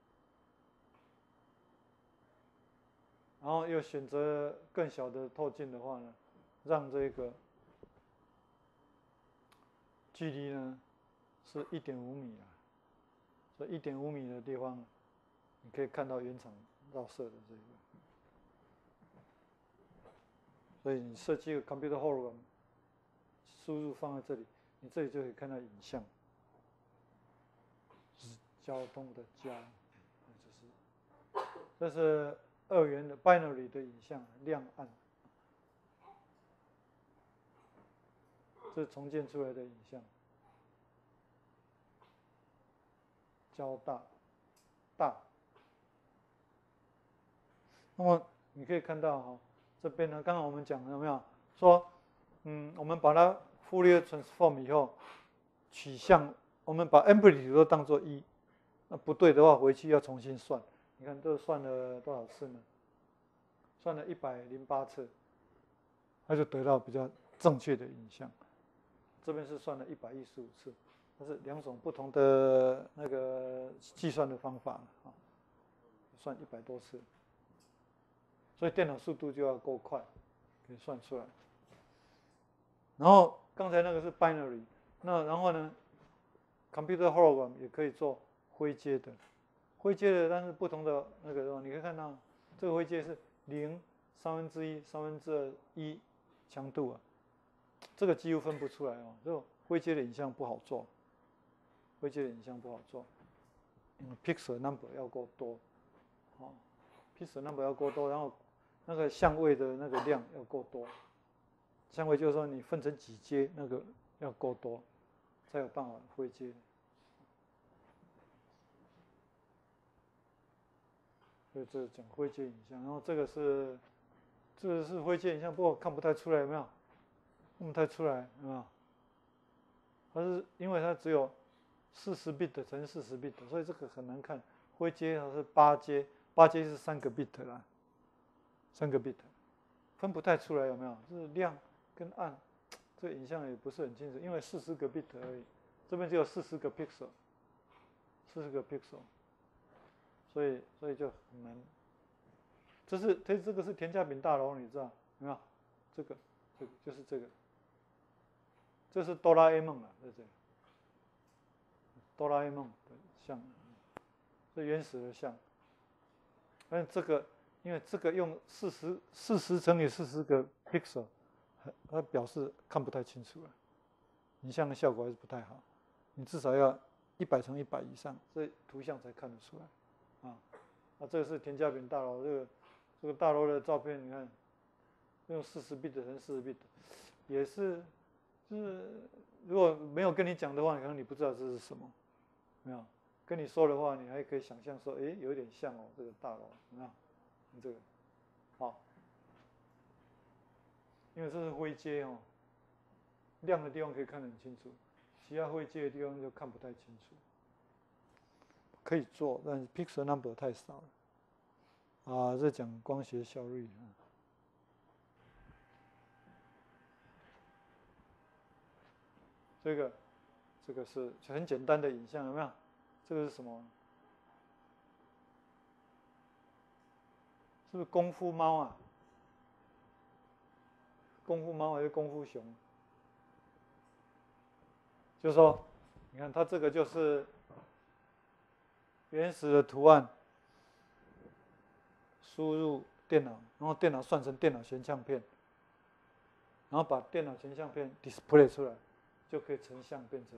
然后又选择更小的透镜的话呢，让这个距离呢是一点五米啊，所以一点五米的地方，你可以看到原厂绕射的这个。所以你设计一个 computer hologram， 输入放在这里，你这里就可以看到影像。交通的交，这是这是二元的 binary 的影像，亮暗。这是重建出来的影像，交大大。那么你可以看到哈，这边呢，刚刚我们讲有没有说，嗯，我们把它 Fourier transform 以后，取向我们把 amplitude 都当做一，那不对的话，回去要重新算。你看这算了多少次呢？算了一百零八次，那就得到比较正确的影像。这边是算了一百一十五次，它是两种不同的那个计算的方法啊，算一百多次，所以电脑速度就要够快，可以算出来。然后刚才那个是 binary， 那然后呢 ，computer hologram 也可以做灰阶的，灰阶的，但是不同的那个，你可以看到这个灰阶是零、三分之一、三分之二一强度啊。这个几乎分不出来哦，这种灰阶的影像不好做，灰阶的影像不好做，因为 pixel number 要够多，哦 ，pixel number 要够多，然后那个相位的那个量要够多，相位就是说你分成几阶，那个要够多，才有办法灰阶。所以这是讲灰阶影像，然后这个是这个是灰阶影像，不过看不太出来，有没有？看不太出来，有没有？它是因为它只有四十 bit 乘四十 bit， 所以这个很难看。灰阶它是八阶，八阶是三个 bit 啦，三个 bit， 分不太出来，有没有？就是亮跟暗，这个影像也不是很清楚，因为四十个 bit 而已，这边只有四十个 pixel， 四十个 pixel， 所以所以就很难。这是它这个是田家炳大楼，你知道有没有？这个这个就是这个。这是哆啦 A 梦啊，对不对？哆啦 A 梦的像，这原始的像。但这个，因为这个用四十四十乘以四十个 pixel， 它表示看不太清楚了，影像的效果还是不太好。你至少要一百乘一百以上，这图像才看得出来。啊，啊，这个是田家炳大楼，这个这个大楼的照片，你看，用四十 bit 乘四十 bit， 也是。就是如果没有跟你讲的话，可能你不知道这是什么，没有。 跟你说的话，你还可以想象说，哎，有点像哦，这个大楼，有没有？这个，好，因为这是灰阶哦，亮的地方可以看得很清楚，其他灰阶的地方就看不太清楚。可以做，但是 pixel number 太少了。啊，这讲光学效率啊。这个，这个是很简单的影像，有没有？这个是什么？是不是功夫猫啊？功夫猫还是功夫熊？就是说，你看它这个就是原始的图案，输入电脑，然后电脑算成电脑显像片，然后把电脑显像片 display 出来，就可以成像变成。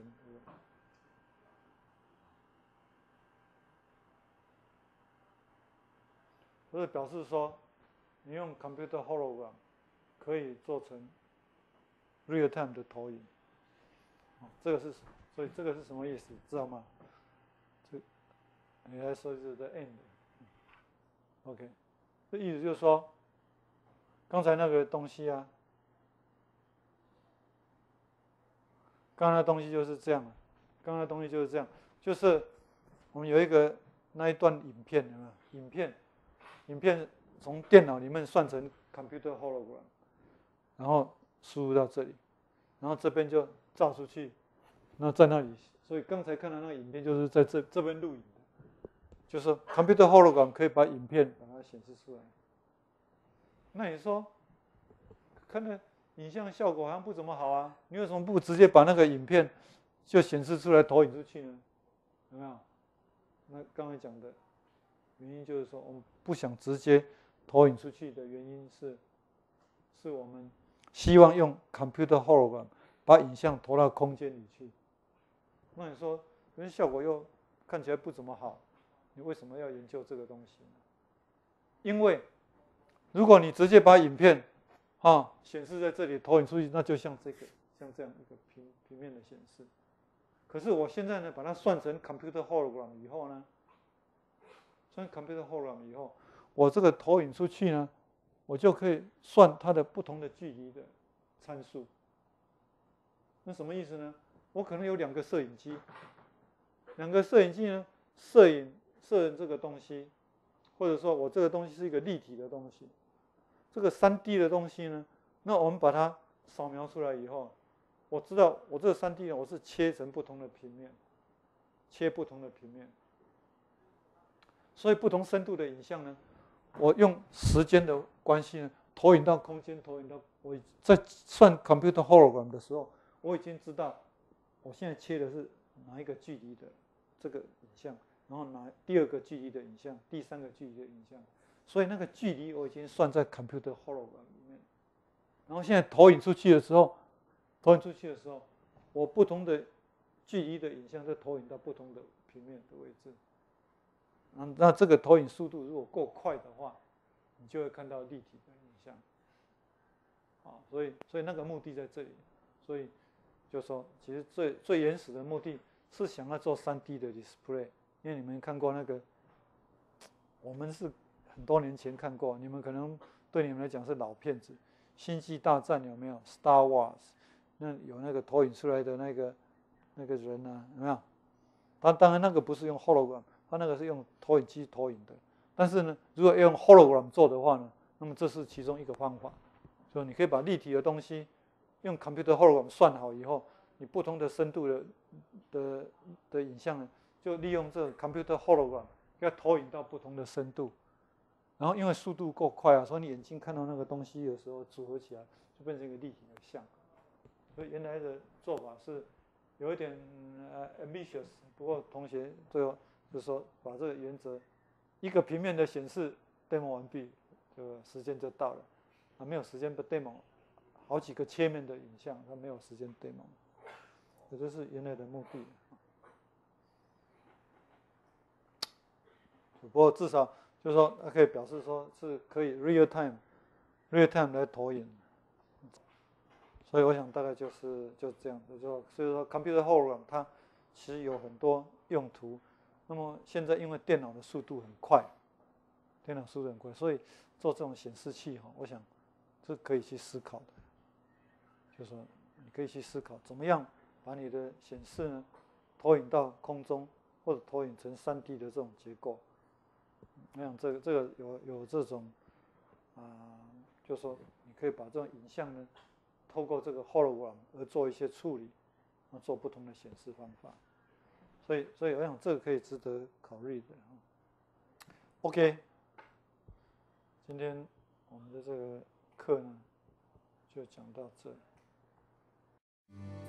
所以表示说，你用 computer hologram 可以做成 real time 的投影。这个是，所以这个是什么意思？知道吗？这，你来说是 the end。OK， 这意思就是说，刚才那个东西啊，刚才那东西就是这样，刚才那东西就是这样，就是我们有一个那一段影片，有没有？影片，影片从电脑里面算成 computer hologram， 然后输入到这里，然后这边就照出去，那在那里，所以刚才看到那个影片就是在这这边录影的，就是 computer hologram 可以把影片把它显示出来。那你说，看那影像效果好像不怎么好啊，你为什么不直接把那个影片就显示出来投影出去呢？有没有？那刚才讲的原因就是说，我们不想直接投影出去的原因是，是我们希望用 computer hologram 把影像投到空间里去。那你说，因为效果又看起来不怎么好，你为什么要研究这个东西呢？因为如果你直接把影片啊显示在这里投影出去，那就像这个像这样一个平平面的显示。可是我现在呢，把它算成 computer hologram 以后呢，算 computer hologram 以后，我这个投影出去呢，我就可以算它的不同的距离的参数。那什么意思呢？我可能有两个摄影机，两个摄影机呢，摄影摄影这个东西，或者说我这个东西是一个立体的东西，这个 三 D 的东西呢，那我们把它扫描出来以后，我知道我这个 三 D 呢，我是切成不同的平面，切不同的平面，所以不同深度的影像呢，我用时间的关系呢，投影到空间，投影到我在算 computer hologram 的时候，我已经知道我现在切的是哪一个距离的这个影像，然后哪第二个距离的影像，第三个距离的影像，所以那个距离我已经算在 computer hologram 里面。然后现在投影出去的时候，投影出去的时候，我不同的距离的影像就投影到不同的平面的位置。那这个投影速度如果够快的话，你就会看到立体的影像。啊，所以所以那个目的在这里，所以就说其实最最原始的目的是想要做 三 D 的 display， 因为你们看过那个，我们是很多年前看过，你们可能对你们来讲是老片子，《星际大战》有没有 ？Star Wars， 那有那个投影出来的那个那个人啊，有没有？他当然那个不是用 hologram， 他那个是用投影机投影的。但是呢，如果用 hologram 做的话呢，那么这是其中一个方法，所以你可以把立体的东西用 computer hologram 算好以后，你不同的深度的的的影像呢，就利用这个 computer hologram 要投影到不同的深度，然后因为速度够快啊，所以你眼睛看到那个东西的时候组合起来就变成一个立体的像。所以原来的做法是有一点呃 ambitious， 不过同学最后就是说把这个原则，一个平面的显示 demo 完毕，就时间就到了，啊没有时间不 demo， 好几个切面的影像，它没有时间 demo， 这就是原来的目的。不过至少就是说，它可以表示说是可以 real time real time 来投影。所以我想大概就是就这样，就说所以说 computer hologram 它其实有很多用途， 那么现在因为电脑的速度很快，电脑速度很快，所以做这种显示器哈，我想这可以去思考的，就是说你可以去思考怎么样把你的显示呢投影到空中，或者投影成 三 D 的这种结构。我想这个这个有有这种啊、呃，就是说你可以把这种影像呢，透过这个 hologram 而做一些处理，做不同的显示方法。所以所以我想这个可以值得考虑的。OK， 今天我们的这个课呢就讲到这里。